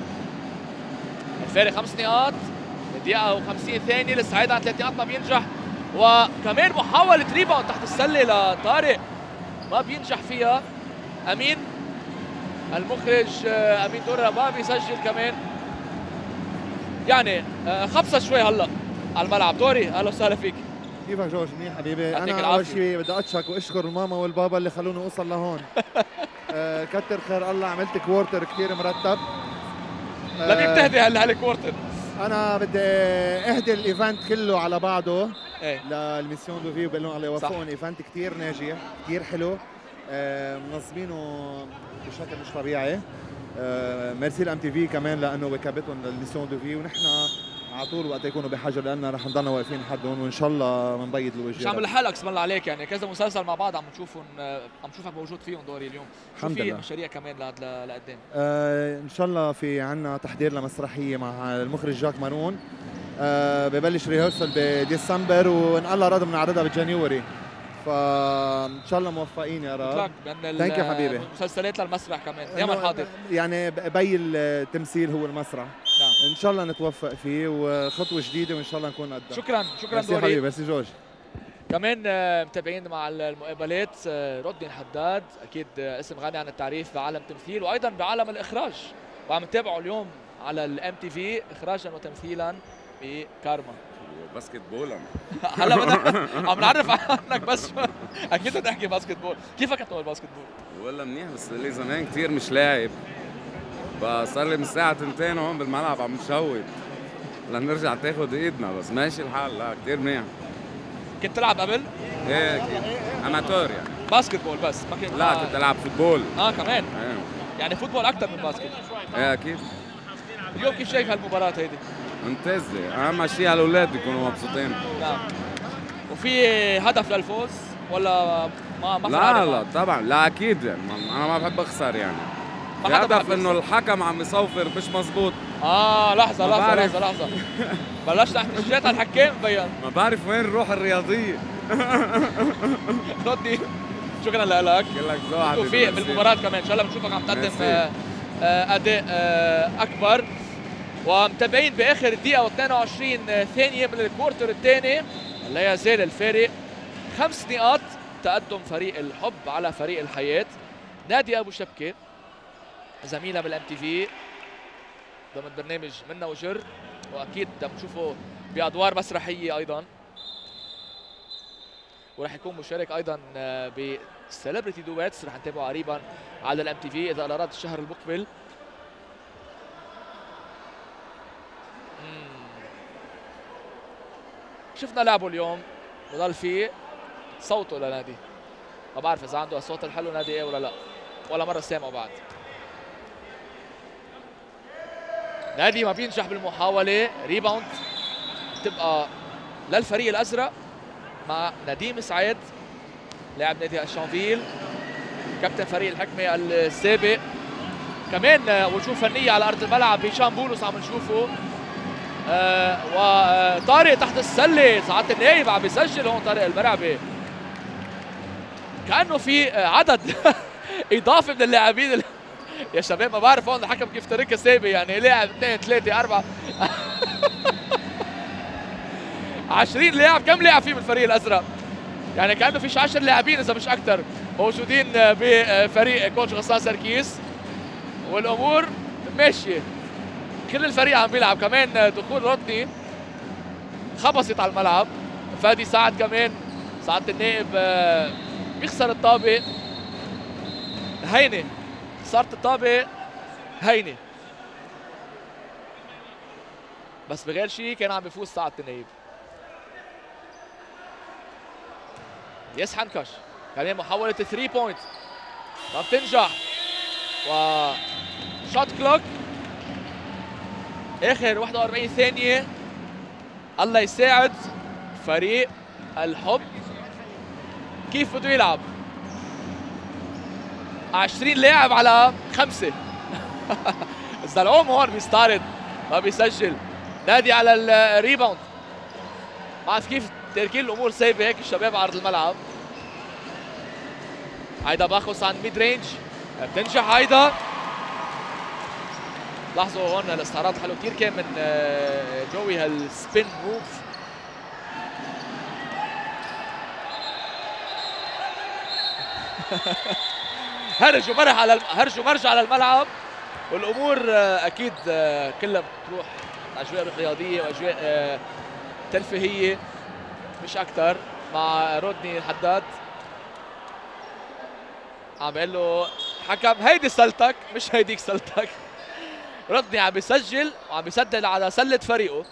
الفارق خمس نقاط دقيقه وخمسين ثانيه لسعيد عن ثلاث نقاط ما بينجح، وكمان محاوله ريباوند تحت السله لطارق ما بينجح فيها. امين المخرج امين درة ما بيسجل كمان يعني خبصه شوي هلا على الملعب. دوري اهلا وسهلا فيك. كيفك جورج؟ منيح حبيبي. انا اول شيء بدي اتشك واشكر الماما والبابا اللي خلوني اوصل لهون. آه كتر خير الله، عملت كوارتر كثير مرتب. آه لمين بتهدي هلا هالكوارتر؟ انا بدي اهدي الايفنت كله على بعضه ايه للميسيون دو في وبقول لهم الله يوفقهم. ايفنت كثير ناجح كثير حلو، آه منظمينه بشكل مش طبيعي. آه ميرسي الام تي في كمان لانه وكبتهم للميسيون دو في، ونحن على طول وقت يكونوا بحاجه لنا رح نضلنا واقفين لحدهم وان شاء الله بنبيض الوجه. مش عم لحالك اسم الله عليك يعني كذا مسلسل مع بعض عم نشوفهم عم نشوفك موجود فيهم دوري اليوم. الحمد لله. في مشاريع كمان لقدام؟ آه ان شاء الله في عنا تحضير لمسرحيه مع المخرج جاك مارون. آه ببلش ريهرسل بديسمبر وان الله رضى بنعرضها بجانيوري، فان شاء الله موفقين يا رب. ثانك يو حبيبي. مسلسلات للمسرح كمان دائما حاضر يعني بي التمثيل هو المسرح. نعم. ان شاء الله نتوفق فيه وخطوه جديده وان شاء الله نكون قدها. شكرا شكرا دوري. حبيبي ميرسي جورج. كمان متابعين مع المقابلات رودين حداد اكيد اسم غني عن التعريف بعالم التمثيل وايضا بعالم الاخراج، وعم نتابعه اليوم على الام تي في اخراجا وتمثيلا بكارما. باسكت بول هلا بدنا عم نعرف عنك بس اكيد بدنا نحكي باسكت بول. كيفك انت بالباسكت بول؟ والله منيح بس لي زمان كثير مش لاعب، فصار لي من الساعة تنتين هون بالملعب عم نشوت لنرجع تاخذ ايدنا، بس ماشي الحال. لا كثير منيح. كنت تلعب قبل؟ ايه اكيد اماتور يعني باسكت بول بس ما كنت؟ لا كنت العب فوتبول. اه كمان؟ ايه يعني فوتبول اكثر من باسكت. ايه اكيد. اليوم كيف شايف هالمباراة هيدي؟ ممتازة، أهم شيء هالأولاد يكونوا مبسوطين. نعم. وفي هدف للفوز ولا ما ما لا لا طبعا لا أكيد يعني أنا ما بحب أخسر يعني. في هدف إنه الحكم عم يصوفر مش مزبوط. آه لحظة لحظة لحظة لحظة بلشت احتجاجات على الحكام بيان. ما بعرف وين الروح الرياضية. ردي شكرا لك. كلك ذوق توفيق بالمباراة كمان إن شاء الله بنشوفك عم تقدم أداء أكبر. ومتابعين باخر دقيقه واثنين وعشرين ثانيه من الكوارتر الثاني، لا يزال الفارق خمس نقاط تقدم فريق الحب على فريق الحياه. نادي ابو شبكه زميلها بالام تي في ضمن برنامج منا وجر، واكيد بدنا نشوفه بادوار مسرحيه ايضا. وراح يكون مشارك ايضا بسليبرتي دويتس راح نتابعه قريبا على الام تي في اذا اراد الشهر المقبل. شفنا لعبه اليوم بضل فيه صوته لنادي، ما بعرف اذا عنده الصوت الحلو نادي ايه ولا لا، ولا مره سامعه بعد. نادي ما بينجح بالمحاوله، ريباوند تبقى للفريق الازرق مع نديم سعيد لاعب نادي الشانفيل كابتن فريق الحكمه السابق. كمان وجوه فنيه على ارض الملعب، هشام بولس عم نشوفه، آه وطارق تحت السله، سعاده النايب عم بيسجل هون طارق المرعبي. كانه في عدد اضافي من اللاعبين يا شباب، ما بعرف هون الحكم كيف تركها سابق، يعني لاعب اثنين ثلاثه اربعه عشرين لاعب، كم لاعب فيه من الفريق الازرق؟ يعني كانه فيش عشر لاعبين اذا مش اكثر موجودين بفريق كوتش غسان سركيس، والامور ماشيه، كل الفريق عم بيلعب. كمان دخول رودني خبصت على الملعب، فادي سعد كمان سعاده النائب بيخسر الطابه، هينه صارت الطابه هينه، بس بغير شيء كان عم بيفوز سعاده النائب. يس حنكش كمان محاوله ثري بوينت ما بتنجح، و شوت كلوك اخر واحد وأربعين ثانيه. الله يساعد فريق الحب كيف بده يلعب، عشرين لاعب على خمسه الزلعوم هون بيستعرض ما بيسجل. نادي على الريباوند، ما بعرف كيف تاركين الامور سايبه هيك الشباب على ارض الملعب. هيدا باخص عن ميد رينج، بتنجح هيدا. لاحظوا هون الاستعراض حلو كثير كان من جوي، هالسبين موف. هرج ومرح على هرج ومرج على الملعب، والامور اكيد كلها بتروح اجواء رياضيه واجواء ترفيهيه مش اكثر. مع رودني الحداد عم بيقول له حكم هيدي سلتك مش هيديك سلتك. رودني عم بيسجل وعم بيسدد على سله فريقه.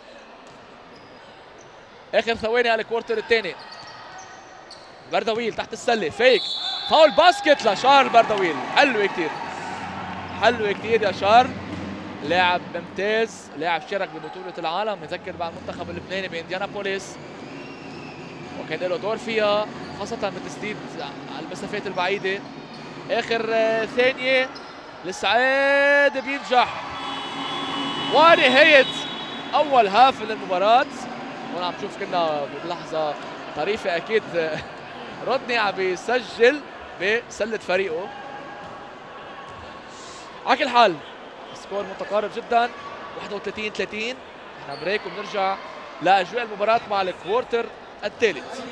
اخر ثواني على الكوارتر الثاني. بردويل تحت السله، فيك فاول باسكت لشارل بردويل، حلوه كثير حلوه كثير يا شارل، لاعب ممتاز، لاعب شارك ببطوله العالم، مذكر مع المنتخب اللبناني بانديانابوليس وكان له دور فيها خاصه بالتسديد على المسافات البعيده. اخر ثانيه لسعيد بينجح، ونهايه اول هاف من المباراه. هون عم نشوف كنا بلحظه طريفه اكيد رودني عم بيسجل بسله فريقه. على كل حال سكور متقارب جدا واحد وثلاثين ثلاثين. احنا بريك وبنرجع لاجواء المباراه مع الكوارتر الثالث.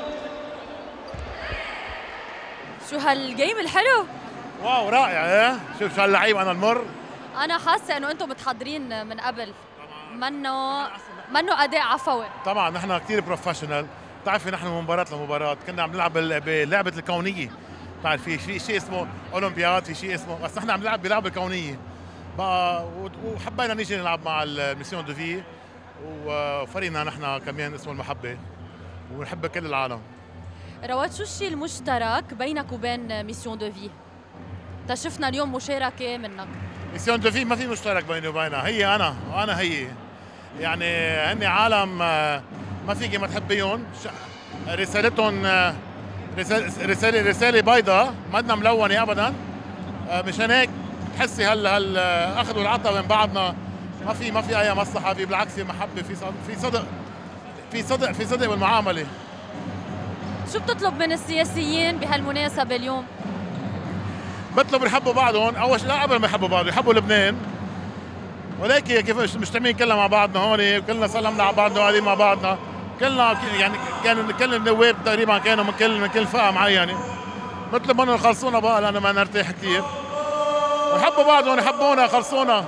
شو هالجيم الحلو؟ واو رائع. ايه شوف شو هاللعيب انا المر. انا حاسه انه انتم متحضرين من قبل، منه منه اداء عفوي. طبعا نحن كثير بروفيشنال، بتعرفي نحن من مباراه لمباراه كنا عم نلعب بلعبه الكونيه، بتعرف في في شيء اسمه اولمبياد، في شيء اسمه، بس نحن عم نلعب بلعبه الكونيه بقى، وحبينا نيجي نلعب مع الميسيون دو في وفريقنا نحن كمان اسمه المحبه، ونحب كل العالم. رواد شو الشيء المشترك بينك وبين ميسيون دو في؟ شفنا اليوم مشاركه منك. ميسيون دو في ما في مشترك بيني وبينها، هي انا وانا هي، يعني هن عالم ما فيكي ما تحبيهم، رسالتهم رساله رساله بيضاء ما بدنا ملونه ابدا، مشان هيك بتحسي هال هال اخذ والعطاء من بعضنا، ما في ما في اي مصلحه، في بالعكس في محبه، في في صدق في صدق في صدق بالمعامله. شو بتطلب من السياسيين بهالمناسبه اليوم؟ بطلب يحبوا بعضهم، اول شيء لا قبل ما يحبوا بعض يحبوا لبنان، ولكن كيف مجتمعين كلنا مع بعضنا هون، وكلنا سلمنا على بعضنا وقاعدين مع بعضنا، كلنا يعني كان كل النواب تقريبا كانوا من كل من كل فئه معينه. بطلب منهم يخلصونا بقى لانه ما نرتاح كثير، ويحبوا بعضهم يحبونا يخلصونا،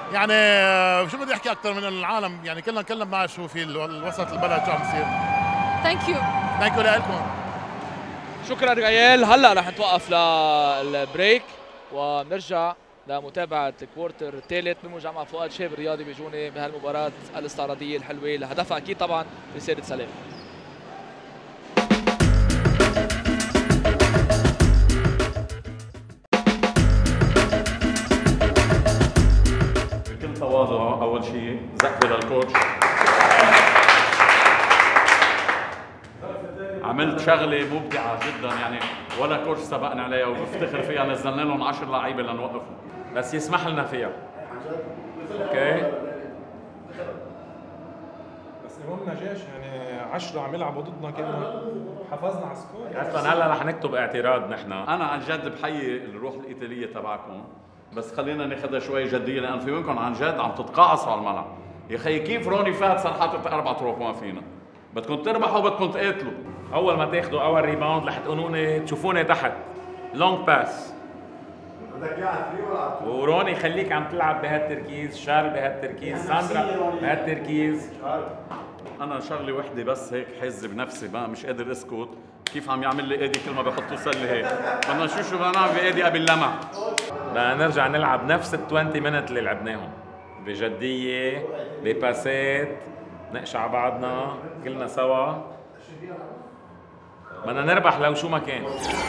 يعني شو بدي احكي اكثر من العالم، يعني كلنا كلنا بنعرف شو في الوسط البلد شو عم يصير. ثانك يو ثانك يو لكم. شكرا غيال. هلا رح نتوقف للبريك وبنرجع لمتابعة الكوارتر الثالث من مجمع فؤاد شهيب الرياضي بجونة بهالمباراة الاستعراضية الحلوة اللي هدفها أكيد طبعا رسالة سلام. بكل تواضع أول شيء زقفة للكوتش. عملت شغلة مبدعة جدا يعني ولا كوتش سبقنا عليها وبفتخر فيها. نزلنا لهم عشر لعيبة لنوقفهم بس يسمح لنا فيها. اوكي بس اليوم نجاش يعني عشرة عم يلعبوا ضدنا كنا حافظنا على السكور. اصلا هلا رح نكتب اعتراض نحن. انا عن جد بحيي الروح الايطاليه تبعكم، بس خلينا ناخذها شوي جديه لان في منكم عن جد عم تتقاعصوا على الملعب. يا خيي كيف روني فات صار حاطط اربع تروبوان فينا؟ بدكم تربحوا بدكم تقاتلوا. اول ما تاخذوا اول ريباوند رح تقولوني تشوفوني تحت لونج باس. بدك اياها ثري ولا وروني خليك عم تلعب بهالتركيز، شارل بهالتركيز، ساندرا بهالتركيز. انا شغله وحده بس هيك حز بنفسي بقى مش قادر اسكت. كيف عم يعمل لي ايدي كل ما بحطوا سله هيك؟ بدنا نشوف شو بدنا نعمل بايدي قبل لمع. بدنا نرجع نلعب نفس ال عشرين مينت اللي لعبناهم بجديه بباسات نقشع بعضنا كلنا سوا. بدنا نربح لو شو ما كان.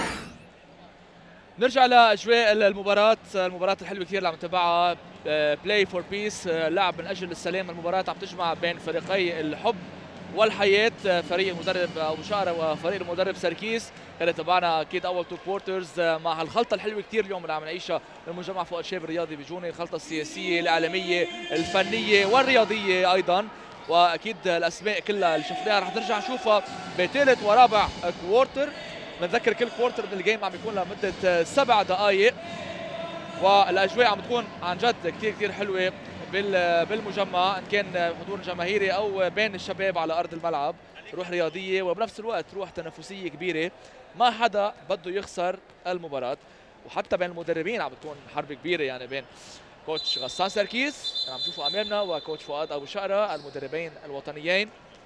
نرجع لاجواء المباراه، المباراه الحلوه كثير اللي عم نتابعها. بلاي فور بيس، لعب من اجل السلام. المباراه عم تجمع بين فريقي الحب والحياه، فريق المدرب ابو شقره وفريق المدرب سركيس. اللي تابعنا اكيد اول تو كوارترز مع هالخلطه الحلوه كثير اليوم اللي عم نعيشها بمجمع فؤاد شهيب الرياضي بجونه، الخلطه السياسيه الاعلاميه الفنيه والرياضيه ايضا، واكيد الاسماء كلها اللي شفناها رح نرجع نشوفها بثالث ورابع كوارتر. بنذكر كل كوارتر من الجيم عم بيكون لمده سبع دقائق، والاجواء عم تكون عن جد كثير كثير حلوه بالمجمع، ان كان حضور جماهيري او بين الشباب على ارض الملعب. روح رياضيه وبنفس الوقت روح تنافسيه كبيره، ما حدا بده يخسر المباراه. وحتى بين المدربين عم بتكون حرب كبيره، يعني بين كوتش غسان سركيس عم نشوفه امامنا وكوتش فؤاد ابو شقره المدربين الوطنيين.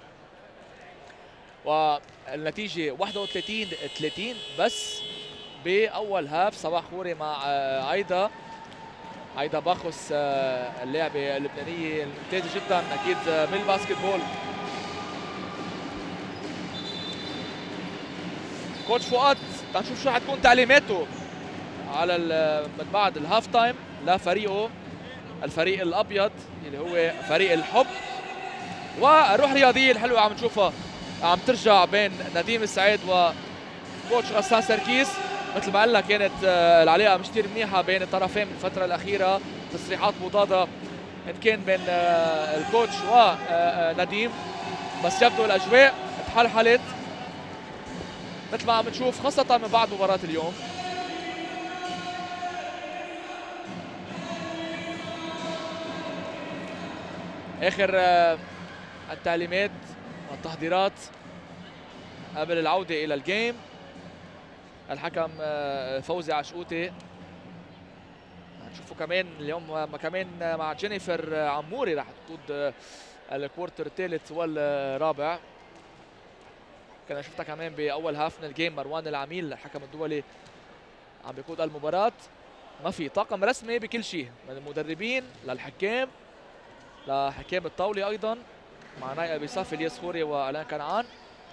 والنتيجه واحد وثلاثين ثلاثين بس باول هاف. صباح خوري مع عايده عايده باخوس اللاعبه اللبنانيه الممتازه جدا اكيد من الباسكت بول. كوتش فؤاد تنشوف شو حتكون تعليماته على من بعد الهاف تايم لفريقه الفريق الابيض اللي هو فريق الحب. والروح الرياضيه الحلوه عم نشوفها عم ترجع بين نديم السعيد وكوتش غسان سركيس. مثل ما قلنا كانت العلاقه مش كثير منيحه بين الطرفين من الفتره الاخيره، تصريحات مضاده ان كان بين الكوتش ونديم، بس يبدو الاجواء تحلحلت مثل ما عم نشوف خاصه من بعد مباراه اليوم. اخر التعليمات والتحضيرات قبل العوده الى الجيم. الحكم فوزي عشقوتي هنشوفه كمان اليوم كمان مع جينيفر عموري راح تقود الكوارتر الثالث والرابع. كنا شفتها كمان باول هاف من الجيم. مروان العميل الحكم الدولي عم بيقود المباراه. ما في طاقم رسمي بكل شيء، من المدربين للحكام لحكام الطاوله ايضا مع ناي ابي صافي الياس خوري والان كنعان.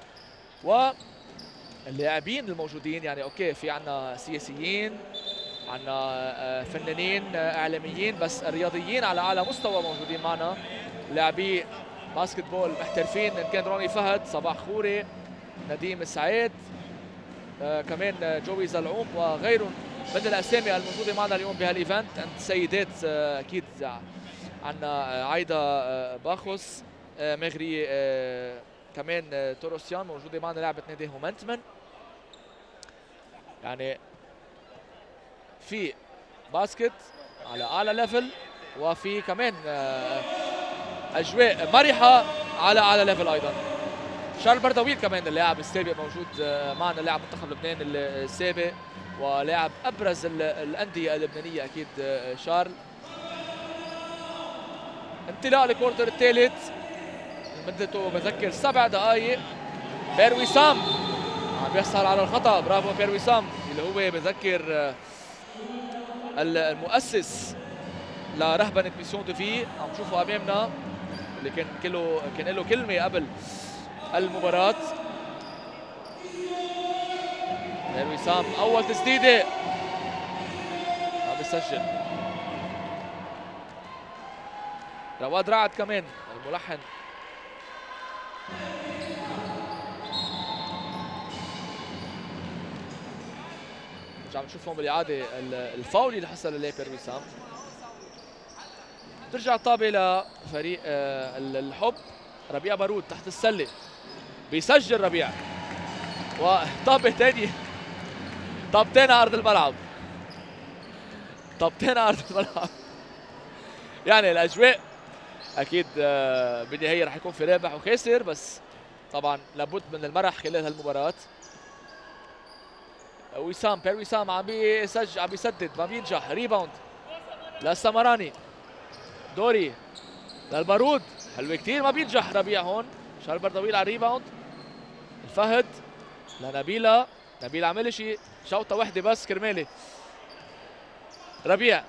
واللاعبين الموجودين يعني اوكي في عنا سياسيين، عنا فنانين اعلاميين، بس الرياضيين على اعلى مستوى موجودين معنا. لاعبي باسكت بول محترفين ان كان روني فهد، صباح خوري، نديم السعيد، آه كمان جوي زلعوم وغيرهم من الاسامي الموجوده معنا اليوم بهالايفنت. السيدات آه اكيد عندنا عايده آه باخوس، آه مغري، آه كمان آه توروسيان موجوده معنا لاعبه نادي هومنتمن. يعني في باسكت على اعلى ليفل، وفي كمان آه اجواء مرحه على اعلى ليفل ايضا. شارل بردويل كمان اللاعب السابق موجود معنا، لاعب منتخب لبنان السابق ولاعب ابرز الانديه اللبنانيه اكيد شارل. انطلاق الكورتر الثالث مدته بذكر سبع دقائق. بير وسام عم بيحصل على الخطا. برافو بير وسام اللي هو بذكر المؤسس لرهبنه ميسيون دو في. عم نشوفه امامنا اللي كان كله كان له كلمه قبل المباراه. بير وسام اول تسديده عم بيسجل. رواد رعد كمان الملحن. عم نشوف هون بالاعاده الفاول اللي حصل لبير وسام. ترجع الطابه لفريق الحب. ربيع بارود تحت السله بيسجل ربيع، وطابه ثانيه، طابتين على ارض الملعب، طابتين على ارض الملعب. يعني الاجواء اكيد بالنهايه رح يكون في رابح وخاسر، بس طبعا لابد من المرح خلال هالمباراه. وسام بير وسام عم بيسجل عم بيسدد ما بينجح. ريباوند للسمراني. دوري للبارود حلوه كثير ما بينجح ربيع هون. شالبر طويل على الريباوند. الفهد لنبيله. نبيله عمل شيء شوطه وحده بس كرمالي ربيع.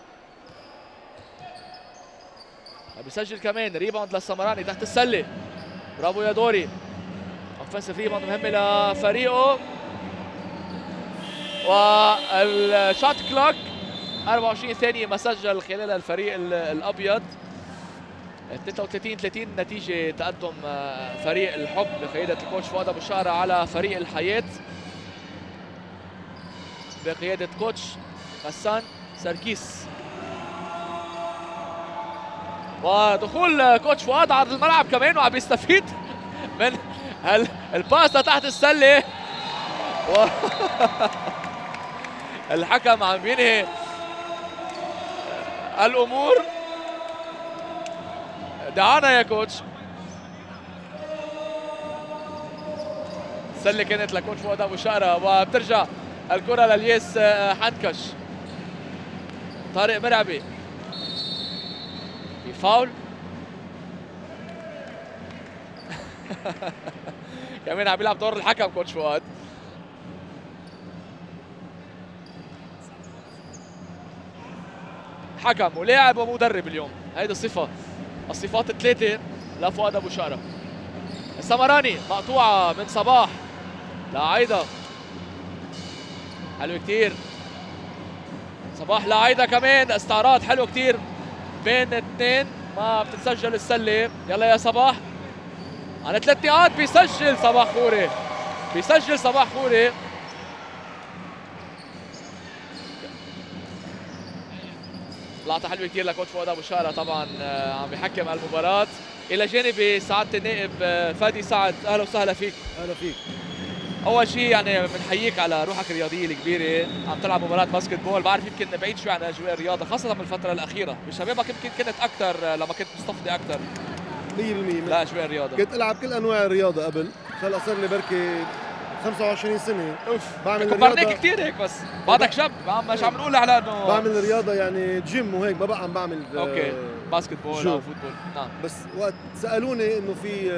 عم بيسجل كمان. ريباوند للسمراني تحت السله. برافو يا دوري. اوفنسيف ريباوند مهمه لفريقه. والشوت كلوك أربعة وعشرين ثانية ما سجل خلال الفريق الأبيض. ثلاثة وثلاثين ثلاثين نتيجة تقدم فريق الحب بقيادة الكوتش فؤاد أبو شقرة على فريق الحياة بقيادة كوتش غسان سركيس. ودخول كوتش فؤاد عرض الملعب كمان وعم بيستفيد من الباس تحت السلة. و... الحكم عم بينهي الامور. دعانا يا كوتش. السله كانت لكوتش فؤاد ابو شقرة، وبترجع الكره للياس حنكش. طارق مرعبي في فاول. كمان عم بيلعب دور الحكم كوتش فؤاد. حكم ولاعب ومدرب اليوم، هيدي الصفة، الصفات الثلاثة لفؤاد أبو شقرة. السمراني مقطوعة من صباح لعايدة. حلو كتير. صباح لعايدة كمان. استعراض حلو كتير بين اثنين ما بتتسجل السلة. يلا يا صباح على ثلاث نقاط. بيسجل صباح خوري. بيسجل صباح خوري. لقطة حلوة كثير لكوتش فؤاد أبو شقرة. طبعا عم بيحكم المباراة إلى جانب سعادة النائب فادي سعد. أهلا وسهلا فيك. أهلا فيك. أول شيء يعني بنحييك على روحك الرياضية الكبيرة. عم تلعب مباراة باسكت بول. بعرف يمكن بعيد شوي عن أجواء الرياضة خاصة بالفترة الأخيرة. بشبابك يمكن كنت أكثر لما كنت مستفضي أكثر مية بالمية لا أجواء الرياضة. كنت ألعب كل أنواع الرياضة قبل. هلا صار لي بركي خمسة وعشرين سنة. اوف بعمل كبرناك كثير هيك، بس بعدك شاب. مش عم نقول على انه بعمل رياضة يعني جيم وهيك، ما بقى عم بعمل اوكي باسكت بول او فوتبول. نعم. بس وقت سألوني انه في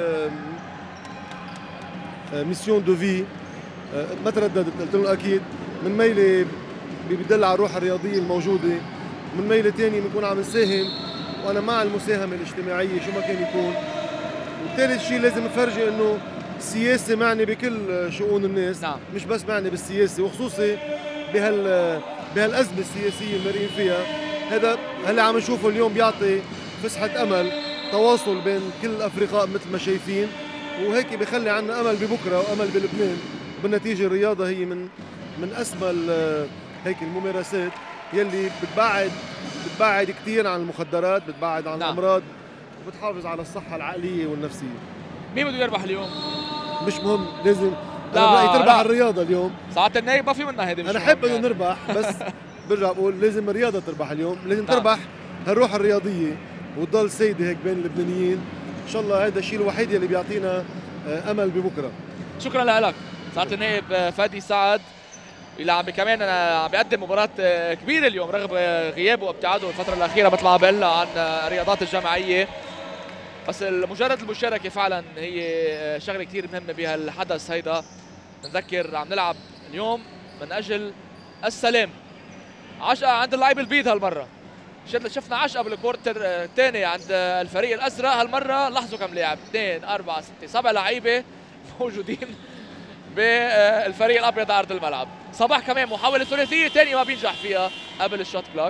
ميسيون دو في ما ترددت، قلت لهم اكيد. من ميلة بدل على الروح الرياضية الموجودة، من ميلة ثانية بنكون عم نساهم، وانا مع المساهمة الاجتماعية شو ما كان يكون. وثالث شيء لازم نفرجي انه السياسة معني بكل شؤون الناس. نعم. مش بس معني بالسياسة، وخصوصي بهال بهالأزمة السياسية المرين فيها. هذا هلا عم نشوفه اليوم بيعطي فسحة أمل، تواصل بين كل الأفرقاء مثل ما شايفين، وهيك بخلي عنا أمل ببكرة وأمل بلبنان. وبالنتيجة الرياضة هي من من أسمى هيك الممارسات يلي بتبعد بتبعد كثير عن المخدرات، بتبعد عن نعم. الأمراض، وبتحافظ على الصحة العقلية والنفسية. مين بده يربح اليوم؟ مش مهم، لازم لا تربح لا. الرياضة اليوم. ساعات النايب ما في منها هيدي. أنا أحب إنه نربح، بس برجع بقول لازم الرياضة تربح اليوم، لازم نعم. تربح هالروح الرياضية وتضل سيدة هيك بين اللبنانيين. إن شاء الله هذا الشيء الوحيد اللي بيعطينا أمل ببكرة. شكرا لك سعادة النائب فادي سعد، اللي عم كمان عم بيقدم مباراة كبيرة اليوم رغم غيابه وابتعاده الفترة الأخيرة مثل ما قلنا عن الرياضات الجماعية. بس مجرد المشاركه فعلا هي شغله كثير مهمه بهالحدث هيدا. نذكر عم نلعب اليوم من اجل السلام. عشقه عند اللعيب البيض هالمره. شفنا عشقه بالكورتر الثاني عند الفريق الازرق، هالمره لاحظوا كم لاعب، اثنين أربعة ستة سبع لعيبه موجودين بالفريق الابيض على ارض الملعب. صباح كمان محاوله ثلاثيه ثانيه ما بينجح فيها قبل الشوت كلوك.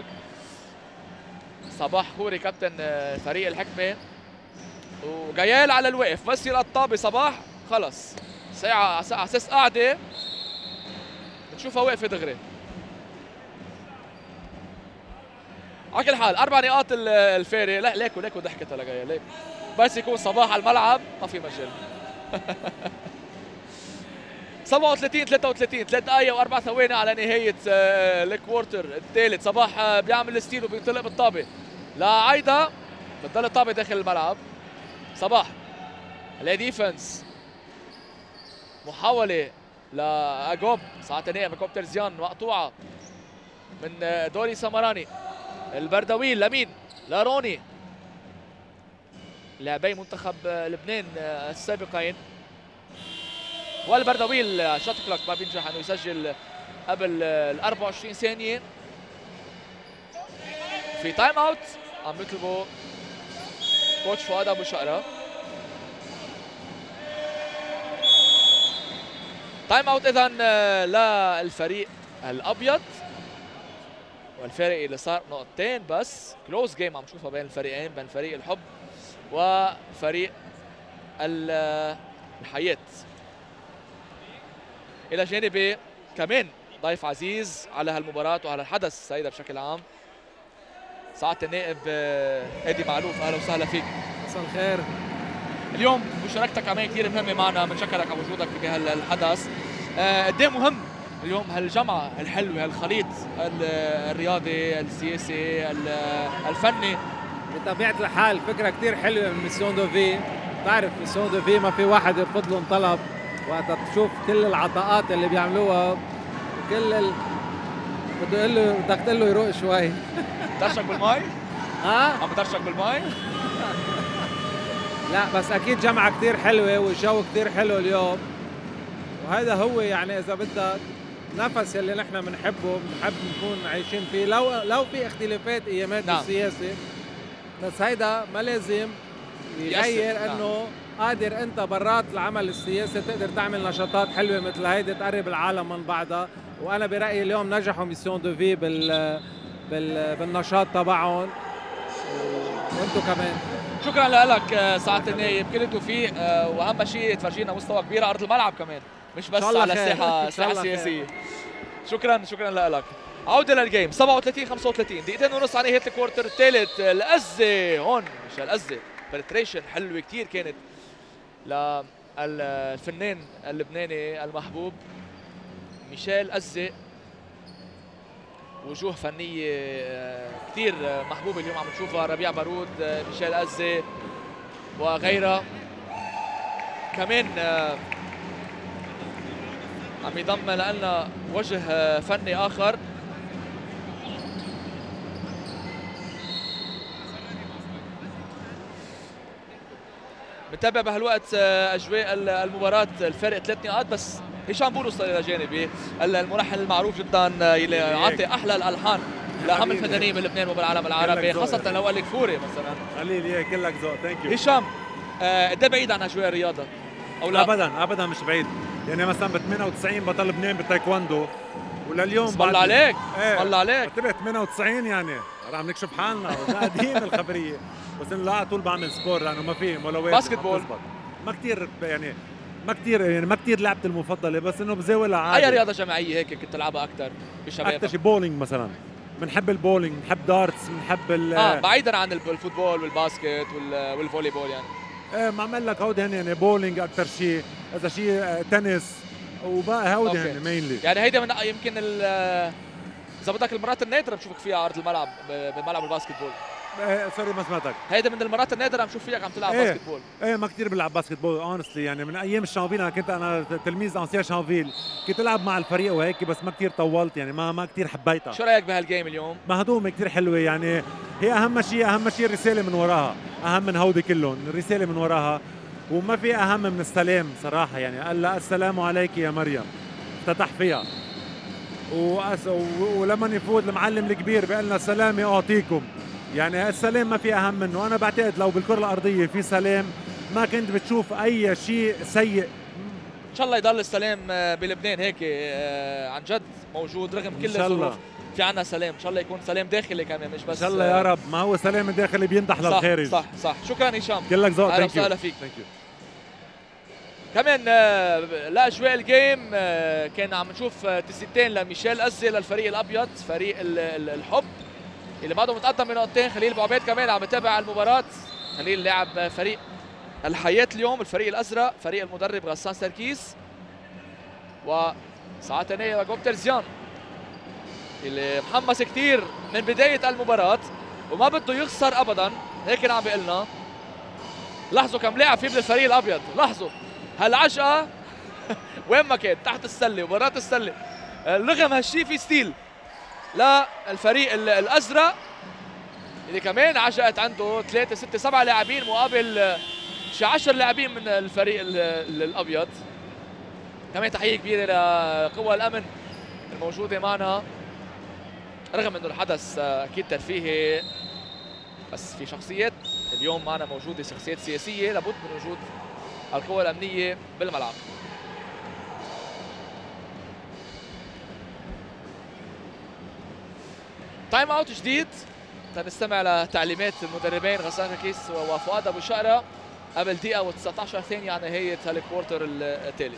صباح خوري كابتن فريق الحكمه وجايال على الوقف، بس يلقطها بصباح خلص ساعه على اساس قاعده بتشوفها واقفه دغري. على كل حال اربع نقاط الفارق. لا ليكو ليكو ضحكتها لجايال ليك، بس يكون صباح على الملعب ما في مجال. سبعة وثلاثين ثلاثة وثلاثين ثلاث دقائق واربع ثواني على نهايه الكوارتر الثالث. صباح بيعمل ستيل وبينطلق بالطابه لعايده، بتضل الطابه داخل الملعب. صباح على ديفنس، محاوله لاجوب ساعه ثانيه من كوب ترزيان مقطوعه من دوري سمراني. البردويل لمين؟ لروني، لاعبي منتخب لبنان السابقين. والبردويل شوت كلوك ما بينجح انه يسجل قبل ال أربعة وعشرين ثانيه. في تايم اوت عم يطلبوا كوتش فؤاد ابو شقره. تايم اوت اذا للفريق الابيض، والفارق اللي صار نقطتين بس. كلوز جيم عم نشوفها بين الفريقين، بين فريق الحب وفريق الحياه. الى جانبي كمان ضيف عزيز على هالمباراه وعلى الحدث هيدا بشكل عام، سعاده النائب هادي معلوف. اهلا وسهلا فيك. مساء الخير. اليوم مشاركتك كمان كثير مهمه معنا، بنشكرك على وجودك بهالحدث. قد ايه مهم اليوم هالجمعه الحلوه، هالخليط الرياضي السياسي الفني؟ بطبيعه الحال فكره كثير حلوه من ميسيون دو في. بتعرف ميسيون دو في ما في واحد يرفض لهم طلب، وقت تشوف كل العطاءات اللي بيعملوها وكل ال... بده يقول له بدك تقول له يروق شوي. بدرشك بالمي؟ ها؟ عم بدرشك بالمي؟ لا بس اكيد جمعه كثير حلوه والجو كثير حلو اليوم، وهذا هو يعني اذا بدك نفس اللي نحن بنحبه، بنحب نكون عايشين فيه. لو لو في اختلافات ايامات نعم. بالسياسه، بس هيدا ما لازم يغير نعم. انه قادر انت برات العمل السياسي تقدر تعمل نشاطات حلوه مثل هيدي تقرب العالم من بعضها. وانا برايي اليوم نجحوا ميسيون دو في بال, بال بالنشاط تبعهم، وانتم كمان. شكرا لك سعاده النايب، كل التوفيق، واهم شيء تفرجينا مستوى كبير على ارض الملعب كمان، مش بس على الساحه الساحه السياسيه. شكرا شكرا لك. عوده للجيم. سبعة وثلاثين خمسة وثلاثين، دقيقتين ونص على نهايه الكوارتر الثالث. الأزة هون مش الأزة، بنتريشن حلوه كثير كانت للفنان اللبناني المحبوب ميشيل أزة. وجوه فنيه كثير محبوبه اليوم عم نشوفها، ربيع بارود، ميشيل أزة وغيرها. كمان عم يضم لنا وجه فني اخر. بنتابع بهالوقت اجواء المباراه، الفارق ثلاث نقاط بس. هشام بولس الى جانبي الملحن المعروف جدا يلي عاطي احلى الالحان لاهم الفنانين بلبنان وبالعالم العربي، خاصه لو قال لك فوري مثلا. خليل ايه كلك ذوق. ثانك يو. هشام قد ايه بعيد عن اجواء الرياضه؟ او لا؟ ابدا ابدا مش بعيد. يعني مثلا ب ثمانية وتسعين بطل لبنان بالتايكواندو، ولليوم اسم الله عليك اسم الله عليك. انتبه ثمانية وتسعين يعني عم نكشف حالنا، وده قديم الخبريه. بس انه لا على طول بعمل سبور لانه ما في مولويات. باسكت بول ما كثير يعني ما كثير يعني ما كثير لعبتي المفضله، بس انه بزاولها عادي. اي رياضه جماعيه هيك كنت تلعبها اكثر بشبابك؟ اكثر شيء بولينج مثلا، بنحب البولينج، بنحب دارتس، بنحب ال اه بعيدا عن الفوتبول والباسكت والفولي بول يعني. ايه ما عمل لك هودي هن يعني بولينج اكثر شيء، اذا شيء تنس وبقى هودي هن مينلي. يعني هيدا من يمكن اذا بدك المرات النادره بشوفك فيها على ارض الملعب بملعب الباسكت بول. ايه سوري ما سمعتك. هيدا من المرات النادره عم شوف فيك عم تلعب ايه باسكت بول. ايه ما كثير بلعب باسكت بول اونستلي، يعني من ايام الشانفيل انا كنت انا تلميذ انسيان شانفيل، كنت العب مع الفريق وهيك بس ما كثير طولت، يعني ما ما كثير حبيتها. شو رايك بهالجيم اليوم؟ مهضومه كثير حلوه، يعني هي اهم شيء اهم شيء الرساله من وراها، اهم من هودي كلهم، الرساله من وراها، وما في اهم من السلام صراحه. يعني قال لها السلام عليك يا مريم، افتتح فيها وأس... ولما يفوت المعلم الكبير بيقول لنا سلامي اعطيكم، يعني السلام ما في اهم منه. انا بعتقد لو بالكره الارضيه في سلام ما كنت بتشوف اي شيء سيء. ان شاء الله يضل السلام بلبنان هيك عن جد موجود رغم كل الظروف، في عنا سلام، ان شاء الله يكون سلام داخلي كمان مش بس. ان شاء الله يا رب، ما هو سلام الداخلي بينضح للخارج. صح صح. شكرا هشام، كلك ذوق. اهلا وسهلا فيك. كمان لاجواء الجيم كان عم نشوف تسديدتين لميشيل أزي للفريق الابيض، فريق الحب اللي بعده متقدم بنقطتين. خليل ابو عبيد كمان عم يتابع المباراه. خليل لاعب فريق الحياه اليوم، الفريق الازرق، فريق المدرب غسان سركيس، وساعات ثانيه وجوب ترزيان اللي محمس كثير من بدايه المباراه وما بده يخسر ابدا. هيك عم بيقول لنا. لاحظوا كم لاعب في بالفريق الابيض، لاحظوا هالعجقه وين ما كان تحت السله وبرات السله. رغم هالشيء في ستيل للفريق الازرق اللي كمان عجقت عنده ثلاثة ستة سبعة لاعبين مقابل شي عشر لاعبين من الفريق الابيض. كمان تحيه كبيره لقوى الامن الموجوده معنا، رغم انه الحدث اكيد ترفيهي بس في شخصيات اليوم معنا موجوده، شخصيات سياسيه لابد من وجود القوى الامنيه بالملعب. تايم اوت جديد تنستمع لتعليمات المدربين غسان سركيس وفؤاد ابو شقره قبل دقيقه وتسعة عشر ثانيه عن نهايه هالكوارتر الثالث.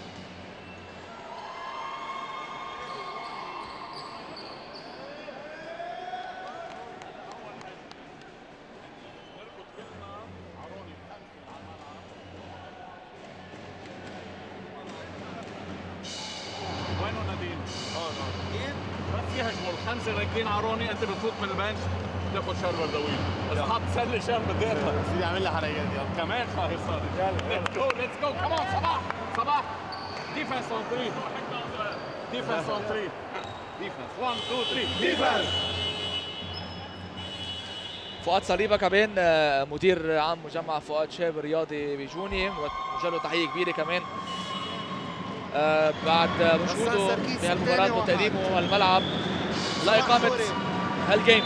الخمسه راكبين على روني، انت بتفوت من البنش تاخذ شربر طويل. اصحاب تسلي شرب بديرها سيدي اعمل لي حركات يلا كمان خايف صار. يلا ليتس جو ليتس جو كمان. صباح صباح ديفنس اون ثلاثة، ديفنس اون ثلاثة، ديفنس واحد اثنين ثلاثة ديفنس. فؤاد صليبه كمان مدير عام مجمع فؤاد شاب الرياضي بجوني، وجه له تحيه كبيره كمان آه بعد مجهوده بهالمباراه وتقديمه الملعب لإقامة هالجيم.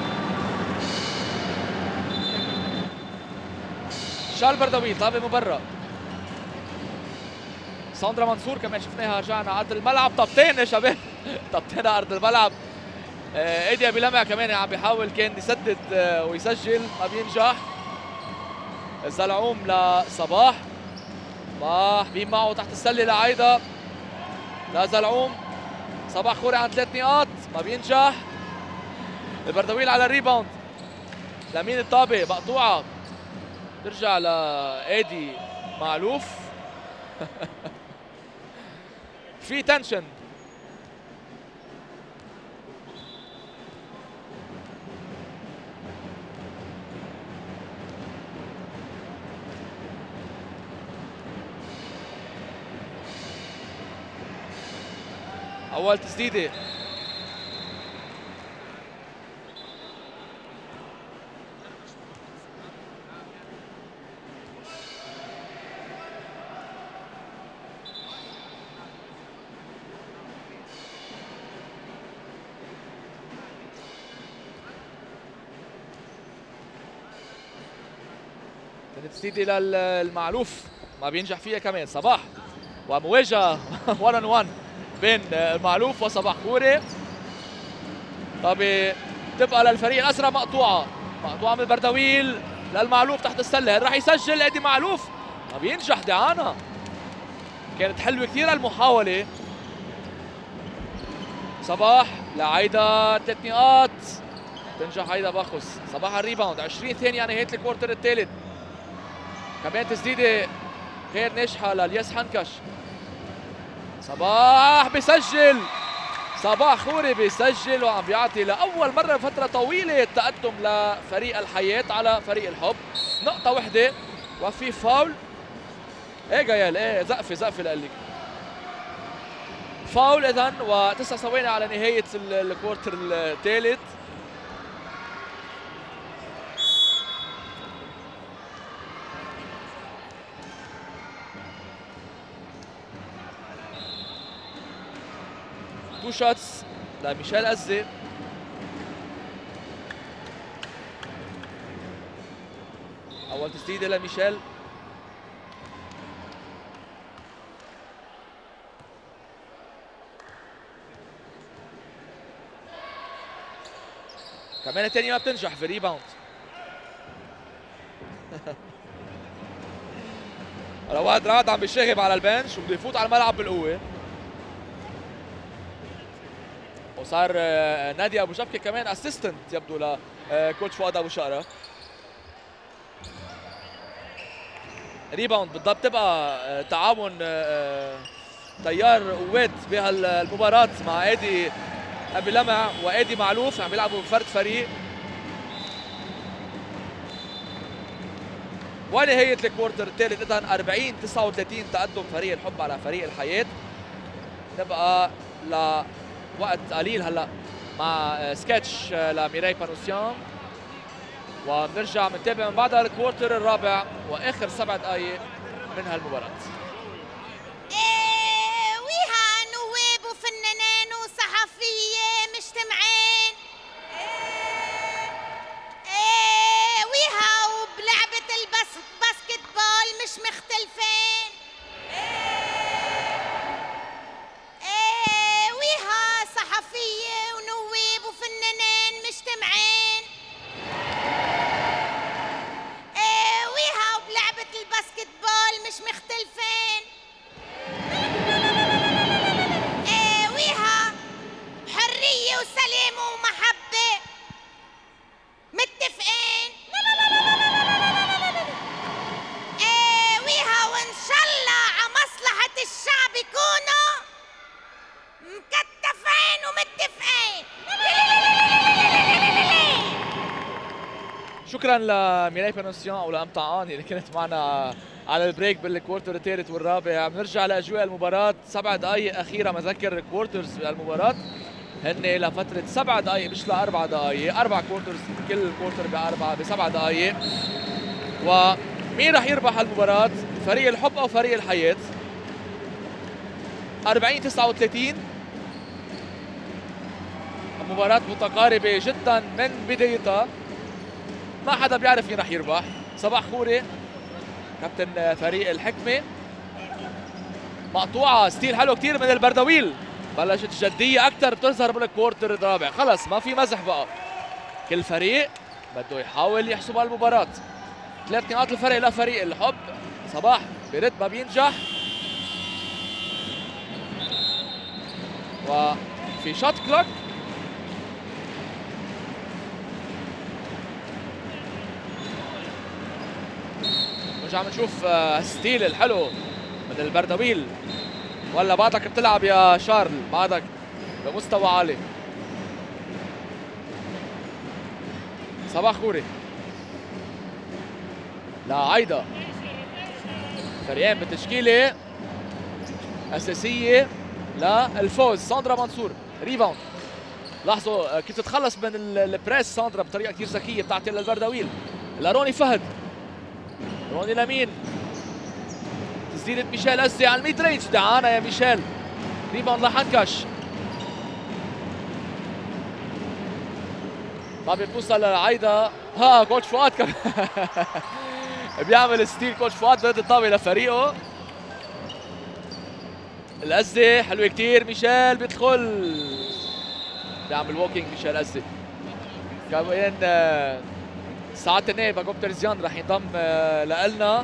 شال بردويل طابة مبرة. ساندرا منصور كمان شفناها رجعنا على ارض الملعب. طبتين يا شباب، طبتين على ارض الملعب. آه ايدي ابي لمع كمان عم بيحاول كان يسدد آه ويسجل ما بينجح. الزلعوم لصباح، صباح مين معه تحت السله لعايده لزلعوم. صباح خوري عن ثلاث نقاط ما بينجح. البردويل على الريباوند لمين الطابه مقطوعه ترجع لايدي معلوف. في تنشن اول تسديده تسديده للمعلوف ما بينجح فيها كمان. صباح ومواجهه واحد اون واحد بين المعلوف وصباح خوري. طب تبقى للفريق الازرق مقطوعه مقطوعه من البردويل للمعلوف تحت السله. راح يسجل ايدي معلوف ما بينجح. دعانا كانت حلوه كثير المحاوله. صباح لعايده ثلاث نقاط تنجح عايده باخس. صباح الريباوند عشرين ثانيه على نهايه الكوارتر الثالث. كمان تسديده غير ناجحه للياس حنكش. صباح بيسجل صباح خوري بيسجل وعم بيعطي لاول مره فتره طويله تقدم لفريق الحياه على فريق الحب. نقطه وحده وفي فاول. ايه جايال ايه زقفه زقفه لقلك فاول اذا، وتسع ثواني على نهايه الكوارتر الثالث. تو شوتس لميشيل أزي. أول تسديدة لميشيل. كمان الثانية ما بتنجح في ريباوند. رواد رعد عم بيشاغب على البنش وبده يفوت على الملعب بالقوة. وصار نادي ابو شبكه كمان اسيستنت يبدو لكوتش فؤاد ابو شقره. ريباوند بالضبط تبقى تعاون تيار قوات بهالمباراه مع ادي ابي لمع وادي معلوف عم بيلعبوا بفرد فريق. ونهايه الكوارتر الثالث اذا أربعين تسعة وثلاثين تقدم فريق الحب على فريق الحياه. نبقى ل وقت قليل هلا مع سكتش لميراي بانوسيان وبنرجع بنتابع من بعدها الكوارتر الرابع واخر سبع دقائق من هالمباراه. ايه ويها نواب وفنانين وصحفيه مجتمعين. ايه ويها وبلعبه البس باسكت بول مش مختلفين. صحفية ونواب وفنانين مجتمعين. ايه ويها وبلعبة الباسكت بول مش مختلفين. ايه ويها حرية وسلام ومحبة متفقين. ايه ويها وان شاء الله ع مصلحة الشعب يكونوا مكتفين ومتفقين. شكرا لميراي بانوسيان او لام طعاني اللي كانت معنا على البريك بالكوارتر الثالث والرابع. بنرجع لاجواء المباراه. سبع دقائق اخيره مذكر الكوارترز بالمباراه هن لفتره سبع دقائق مش لاربع دقائق. اربع كوارترز كل كوارتر باربعه بسبع دقائق. ومين رح يربح المباراه؟ فريق الحب او فريق الحياه؟ أربعين تسعة وثلاثين. مباراة متقاربة جدا من بدايتها. ما حدا بيعرف مين رح يربح. صباح خوري كابتن فريق الحكمة. مقطوعة ستيل حلو كتير من البردويل. بلشت جدية أكثر بتظهر بالكوارتر الرابع. خلص ما في مزح بقى. كل فريق بده يحاول يحسب هالمباراة. ثلاث نقاط الفرق لفريق الحب. صباح برد ما بينجح. وفي شوت كلوك. نرجع بنشوف ستيل الحلو من البردويل. ولا بعدك بتلعب يا شارل؟ بعدك بمستوى عالي. صباح خوري لعايدة. فريقين بالتشكيلة أساسية للفوز. ساندرا منصور ريباوند. لاحظوا كيف تتخلص من البريس ساندرا بطريقة كثير ذكية بتاعت البردويل. لروني فهد. روني لمين؟ تسديدة ميشيل أزي على الميد رينج. دعانا يا ميشيل. ريباوند لحنكش. طابة بتوصل لعايدة. ها كوتش فؤاد كمان بيعمل ستيل. كوتش فؤاد برد الطابة لفريقه. الأزي حلوة كتير. ميشيل بيدخل بيعمل ووكينج. ميشيل أزي كمان ساعات النهاية باكوب ترزيان رح ينضم لنا.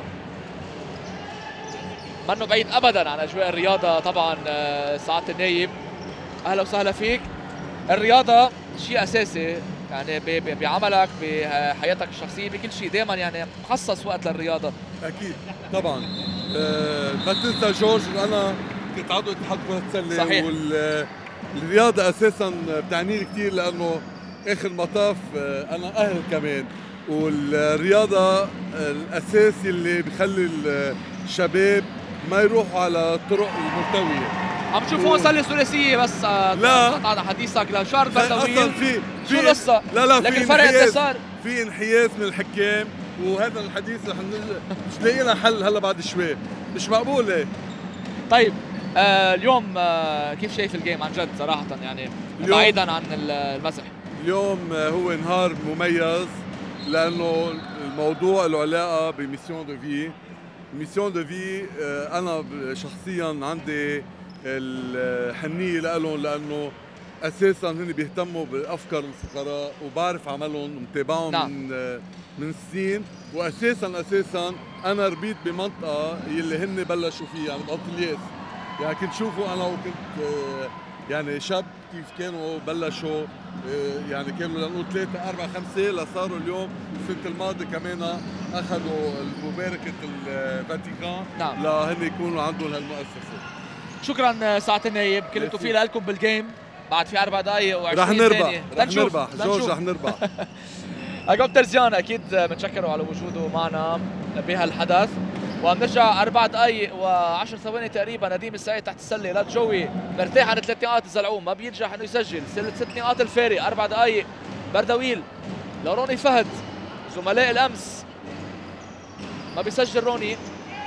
منه بعيد ابدا عن اجواء الرياضه طبعا. ساعات النايب اهلا وسهلا فيك. الرياضه شيء اساسي يعني بعملك بحياتك الشخصيه بكل شيء. دائما يعني مخصص وقت للرياضه. اكيد طبعا. أه ما تنسى جورج انا كنت عضو اتحاد كره السله. صحيح. وال الرياضة أساساً بتعني لي كثير لأنه آخر مطاف أنا أهل كمان، والرياضة الأساسي اللي بخلي الشباب ما يروحوا على الطرق الملتوية. عم تشوفوا و... صار ثلاثية بس لا قطع حديثك لشارل بردويل. أصلاً في شو القصة؟ لا لا لكن في الفرق انحياز صار في انحياز من الحكام، وهذا الحديث رح مش لاقي لنا حل هلا بعد شوي، مش مقبولة. طيب آه اليوم آه كيف شايف الجيم عن جد صراحة يعني بعيدا عن المزح؟ اليوم هو نهار مميز لأنه الموضوع له علاقة بميسيون دو في. ميسيون دو في أنا شخصيا عندي الحنية لهم لأنه أساسا هن بيهتموا بأفكار الفقراء وبعرف عملهم ومتابعهم نعم. من من سنين، وأساسا أساسا أنا ربيت بمنطقة يلي هن بلشوا فيها يعني بأطلياس. يعني كنت شوفوا أنا وكنت يعني شاب كيف كانوا بلشوا يعني كانوا لنقول ثلاثة أربعة خمسة لصاروا اليوم السنة الماضية كمان أخذوا مباركة الفاتيكان نعم. لهن يكونوا عندهم هالمؤسسة. شكرا سعادة النايب، كل التوفيق لكم بالجيم. بعد في أربع دقائق وعشرين رح نربح رح نربح جورج رح نربح. أجوب ترزيان أكيد بنشكره على وجوده معنا بهالحدث، وبنرجع أربع دقائق وعشر ثواني تقريبا. نديم السعيد تحت السلة للجوي مرتاح عن ثلاث نقاط الزلعوم، ما بينجح انه يسجل ست نقاط الفارق. أربع دقائق بردويل لروني فهد زملاء الأمس، ما بيسجل روني،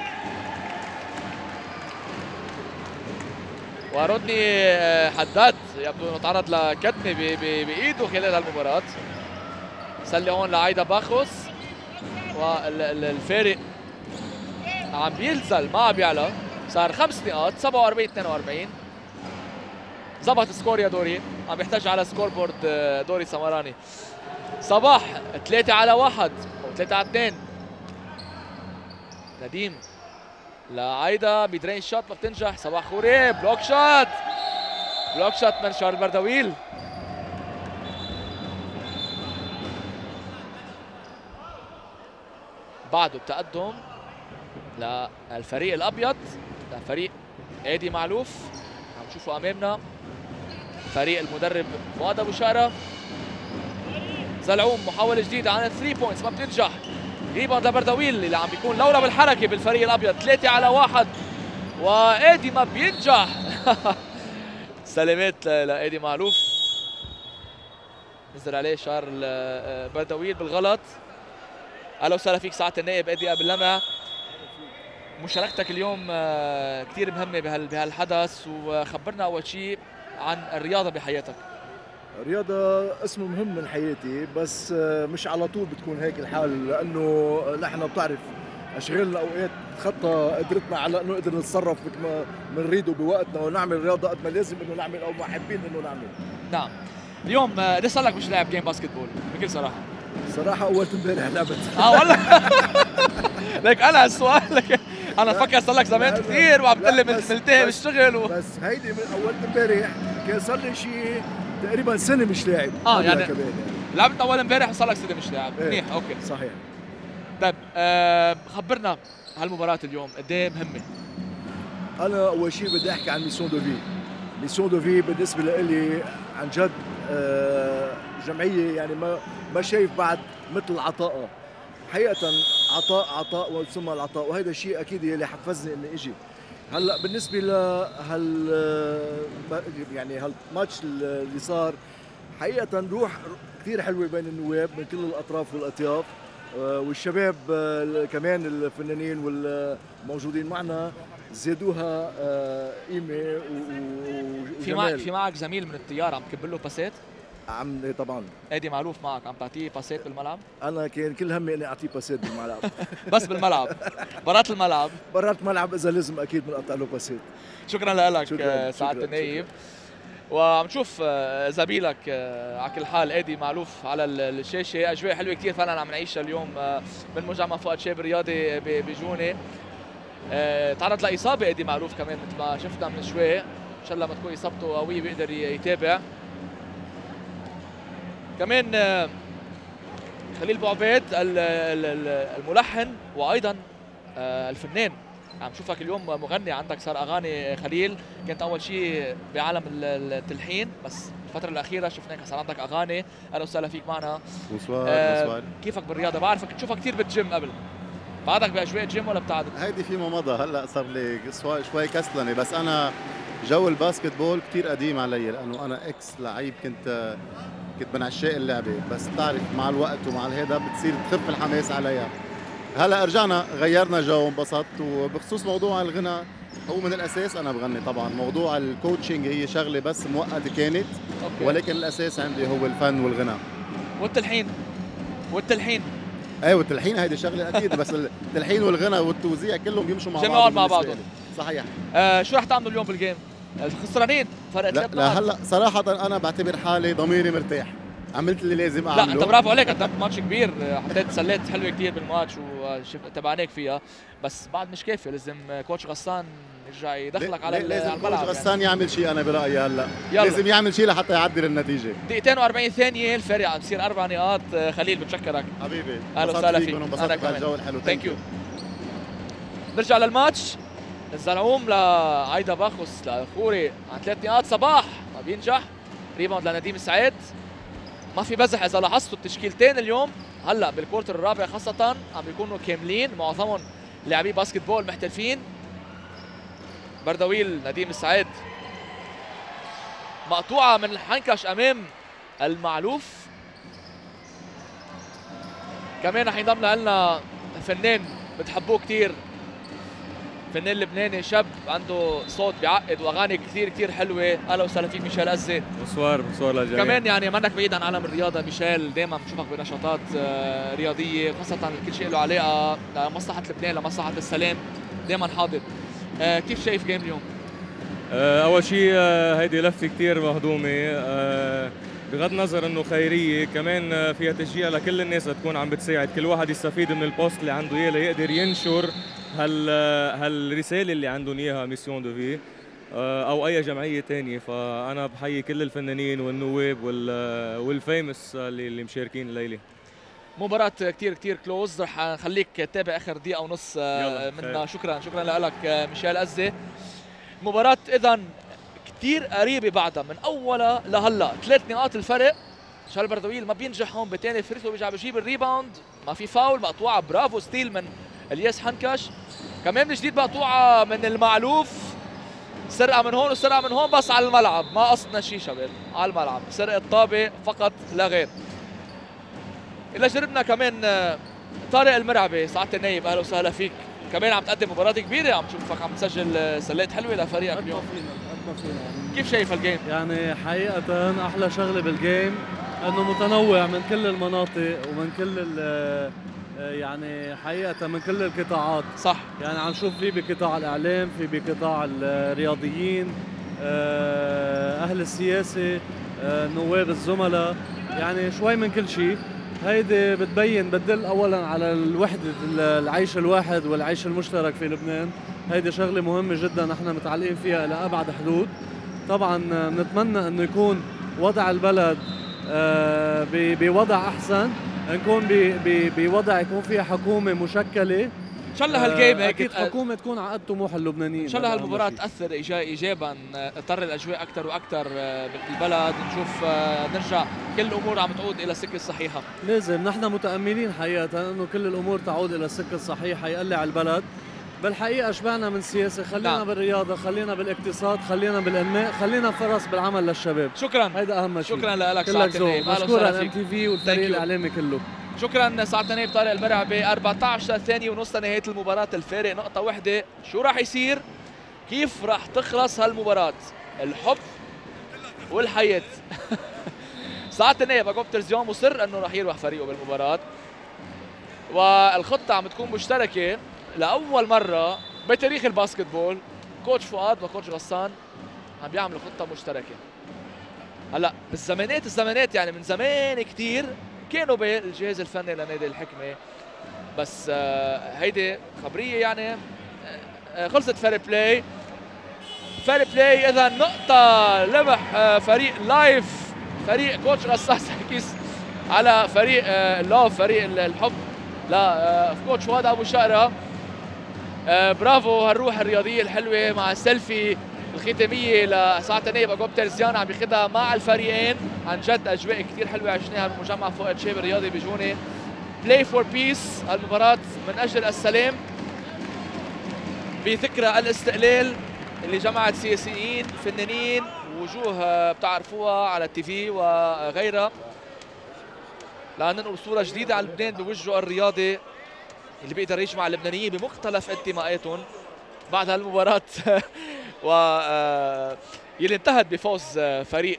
ورودني حداد يبدو انه تعرض لكتمه بايده خلال هالمباراه. سله هون لعايدا باخوس، والفارق عم بينزل ما عم بيعلى، صار خمس نقاط سبعة وأربعين اثنين وأربعين. ظبط السكور يا دوري، عم يحتاج على سكور بورد دوري سمراني. صباح ثلاثة على واحد او ثلاثة على اثنين. نديم لعايدا بدرين شوت ما بتنجح. صباح خوري بلوك شوت بلوك شوت من شارل بردويل. بعده بتقدم للفريق الابيض، لفريق ادي معلوف عم نشوفه امامنا، فريق المدرب فؤاد ابو شقره. زلعوم محاوله جديده عن الثري بوينتس ما بتنجح. ريباوند لبردويل اللي عم بيكون لورا بالحركه بالفريق الابيض. ثلاثة على واحد وادي ما بينجح. سلامات لادي معلوف، نزل عليه شارل بردويل بالغلط. اهلا وسهلا فيك سعاده النائب ادي ابو اللمع. مشاركتك اليوم كثير مهمه بهالحدث، وخبرنا اول شيء عن الرياضه بحياتك. الرياضة اسم مهم من حياتي، بس مش على طول بتكون هيك الحال، لأنه نحن بتعرف أشغالنا أوقات تخطى قدرتنا على إنه نقدر نتصرف مثل ما بنريده بوقتنا ونعمل رياضة قد ما لازم إنه نعمل أو ما حابين إنه نعمل. نعم. اليوم قد صار لك مش لاعب جيم باسكت بول بكل صراحة؟ صراحة أول امبارح لعبت. اه والله؟ لك أنا السؤال لك أنا بفكر صار لك زمان كثير وعم تقول لي ملتهي بالشغل و... بس هيدي من أول امبارح كان صار لي شيء تقريبا سنه مش لاعب. اه يعني, يعني لعبت اول امبارح وصار لك سنه مش لاعب. منيح ايه. اوكي صحيح. طيب آه خبرنا هالمباراه اليوم قد ايه مهمه؟ انا اول شيء بدي احكي عن ميسيون دو في. ميسيون دو في بالنسبه لي عن جد آه جمعيه يعني ما ما شايف بعد مثل عطائها. حقيقه عطاء عطاء وثم العطاء، وهذا الشيء اكيد اللي حفزني اني اجي. هلا بالنسبه لهال يعني هالماتش اللي صار، حقيقه روح كثير حلوه بين النواب من كل الاطراف والاطياف، والشباب كمان الفنانين والموجودين معنا زادوها قيمه وجمال. في معك في معك زميل من الطيار عم تكب له باسات؟ عم طبعا ادي معلوف معك عم تعطيه باسات بالملعب؟ انا كان كل همي اني اعطيه باسات بالملعب. بس بالملعب، برات الملعب؟ برات الملعب اذا لازم اكيد بنقطع له باسات. شكرا لك سعاده النايب. وعم نشوف زميلك على كل حال ادي معلوف على الشاشه. اجواء حلوه كثير فعلا عم نعيشها اليوم من مجمع فؤاد شاب الرياضي بجونه. تعرض لاصابه ادي معلوف كمان مثل ما شفنا من شوي، ان شاء الله ما تكون اصابته قويه بيقدر يتابع. كمان خليل بوعبيد الملحن وايضا الفنان عم شوفك اليوم مغني، عندك صار اغاني خليل، كنت اول شيء بعالم التلحين بس الفترة الأخيرة شفناك صار عندك أغاني. أهلا وسهلا فيك معنا. بونسوار. آه بونسوار. كيفك بالرياضة؟ بعرفك تشوفك كثير بالجيم قبل، بعدك بأجواء جيم ولا بتعدد؟ هيدي فيما مضى، هلا صار لي شوي كسلنة، بس أنا جو الباسكت بول كثير قديم علي لأنه أنا إكس لعيب، كنت كنت من عشاق اللعبة، بس بتعرف مع الوقت ومع الهيدا بتصير تخف الحماس عليها. هلا رجعنا غيرنا جو وانبسطت. وبخصوص موضوع الغنى هو من الاساس انا بغني طبعا، موضوع الكوتشنج هي شغله بس مؤقته كانت أوكي. ولكن الاساس عندي هو الفن والغنى والتلحين. والتلحين ايه والتلحين هيدي شغله اكيد، بس التلحين والغنى والتوزيع كلهم بيمشوا مع بعض مع بعضهم. صحيح. آه شو رح تعملوا اليوم بالجيم؟ خسرانين فرق ثلاث نقاط. لا هلا صراحه انا بعتبر حالي ضميري مرتاح، عملت اللي لازم اعمله. لا انت برافو عليك، قدمت ماتش كبير، حطيت سلات حلوه كثير بالماتش وشفت تبعناك فيها، بس بعد مش كافي، لازم كوتش غسان يرجع يدخلك على لازم الملعب. كوتش غسان يعني يعمل شيء، انا برايي هلا يلا. لازم يعمل شيء لحتى يعدل النتيجه. دقيقتين وأربعين ثانيه الفارق عم تصير اربع نقاط. خليل بتشكرك حبيبي، اهلا وسهلا فيك. انا كمان الجو الحلو. ثانك يو. نرجع للماتش. الزلعوم لعايدا باخوس لخوري عن ثلاث نقاط. صباح ما بينجح، ريباوند لنديم السعيد. ما في بزح اذا لاحظتوا التشكيلتين اليوم هلا بالكورتر الرابع خاصه عم بيكونوا كاملين، معظمهم لاعبي باسكت بول محترفين. بردويل نديم السعيد مقطوعه من الحنكش امام المعلوف. كمان رح ينضم لنا فنان بتحبوه كثير، فنان لبناني شاب عنده صوت بيعقد واغاني كثير كثير حلوه. اهلا وسهلا فيك ميشيل أزي. بونسوار. بونسوار للجميع. كمان يعني منك بعيد عن عالم الرياضه ميشيل، دائما بنشوفك بنشاطات رياضيه، خاصه كل شيء له علاقه لمصلحه لبنان لمصلحه السلام، دائما حاضر. كيف شايف جيم اليوم؟ اول شيء هيدي لفه كثير مهضومه، بغض النظر انه خيريه، كمان فيها تشجيع لكل الناس تكون عم بتساعد، كل واحد يستفيد من البوست اللي عنده اياه ليقدر ينشر هال هالرساله اللي عندهم اياها ميسيون دو في او اي جمعيه ثانيه. فانا بحيي كل الفنانين والنواب والفيمس اللي, اللي مشاركين الليله. مباراة كتير كتير كلوز، رح نخليك تتابع اخر دقيقة ونص منا. شكرا شكرا لك ميشيل أزي. مباراة اذا كتير قريبة بعدها من اولها لهلا، ثلاث نقاط الفرق. شال بردويل ما بينجح هون بثاني فريثرو، بيرجع بيجيب الريباوند، ما في فاول، مقطوعة برافو ستيل من الياس حنكش. كمان من جديد مقطوعة من المعلوف، سرقة من هون وسرقة من هون بس على الملعب، ما قصدنا شيء شباب، على الملعب سرقة طابة فقط لا غير. إلا جربنا كمان طارق المرعبي سعادة النايب، اهلا وسهلا فيك. كمان عم تقدم مباراة كبيرة، عم تشوفك عم تسجل سلات حلوة لفريقك اليوم. كيف شايف الجيم؟ يعني حقيقة أحلى شغلة بالجيم إنه متنوع من كل المناطق ومن كل يعني حقيقة من كل القطاعات. صح. يعني عم نشوف في بقطاع الإعلام، في بقطاع الرياضيين، أهل السياسة، نواب الزملاء، يعني شوي من كل شيء. هيدي بتبين بتدل اولا على الوحده العيش الواحد والعيش المشترك في لبنان. هيدي شغله مهمه جدا نحن متعلقين فيها الى ابعد حدود. طبعا بنتمنى انه يكون وضع البلد بوضع احسن، نكون بوضع يكون فيها حكومه مشكله ان شاء الله. هالجيم هيك اكيد حكومه تكون على قد طموح اللبنانيين. ان شاء الله هالمباراه تاثر ايجابا، تطر الاجواء اكثر واكثر بالبلد، نشوف نرجع كل الامور عم تعود الى السكه الصحيحه. لازم نحن متاملين حقيقه انه كل الامور تعود الى السكه الصحيحه، يقلع البلد. بالحقيقه شبعنا من السياسه، خلينا نعم. بالرياضه، خلينا بالاقتصاد، خلينا بالانماء، خلينا فرص بالعمل للشباب. شكرا، هيدا اهم شيء. شكرا لك سعاده النايب، مشكورا ام تي في والفريق الاعلامي كله. شكرا سعاده النايب طارق المرعبي. أربعة عشر ثانية ونص لنهايه المباراه، الفارق نقطه واحده. شو راح يصير؟ كيف راح تخلص هالمباراه؟ الحب والحياه. سعاده النايب عقب ترزيون مصر انه راح يروح فريقه بالمباراه، والخطه عم تكون مشتركه لاول مره بتاريخ الباسكتبول. كوتش فؤاد وكوتش غسان عم بيعملوا خطه مشتركه. هلا بالزمانات الزمانات يعني من زمان كثير كانوا بالجهاز الفني لنادي الحكمه، بس هيدي خبريه يعني خلصت فير بلاي. فير بلاي اذا نقطه لمح فريق لايف، فريق كوتش غسان سركيس على فريق لاف، فريق الحب لا كوتش فؤاد ابو شقره. آه برافو هالروح الرياضيه الحلوه مع السيلفي الختاميه لساعة نايب اجوب ترزيان عم ياخذها مع الفريقين. عن جد اجواء كثير حلوه عشناها بمجمع فؤاد شهاب الرياضي بجونه. بلاي فور بيس، المباراه من اجل السلام بذكرى الاستقلال اللي جمعت سياسيين، فنانين، وجوه بتعرفوها على التي في وغيرها، لننقل صوره جديده على لبنان بوجهه الرياضي اللي بيقدر يجمع اللبنانيين بمختلف انتماءاتهم بعد هالمباراه و يلي انتهت بفوز فريق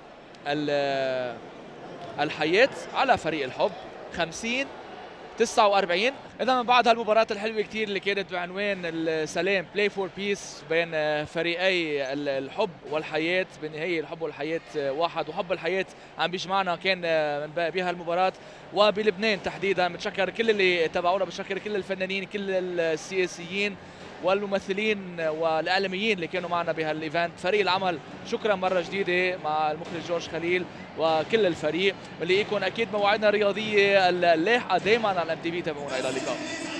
الحياة على فريق الحب خمسين تسعة وأربعين. اذا من بعد هالمباراه الحلوه كثير اللي كانت بعنوان السلام بلاي فور بيس بين فريقي الحب والحياه، بالنهايه الحب والحياه واحد، وحب الحياه عم بيجمعنا كان بهالمباراه وبلبنان تحديدا. بتشكر كل اللي تابعونا، بتشكر كل الفنانين، كل السياسيين والممثلين والاعلاميين اللي كانوا معنا بهالايفنت. فريق العمل شكرا مره جديده مع المخرج جورج خليل وكل الفريق. بنلاقيكم اكيد مواعيدنا الرياضيه اللاحقه دائما على ام تي في. تابعونا، الى اللقاء.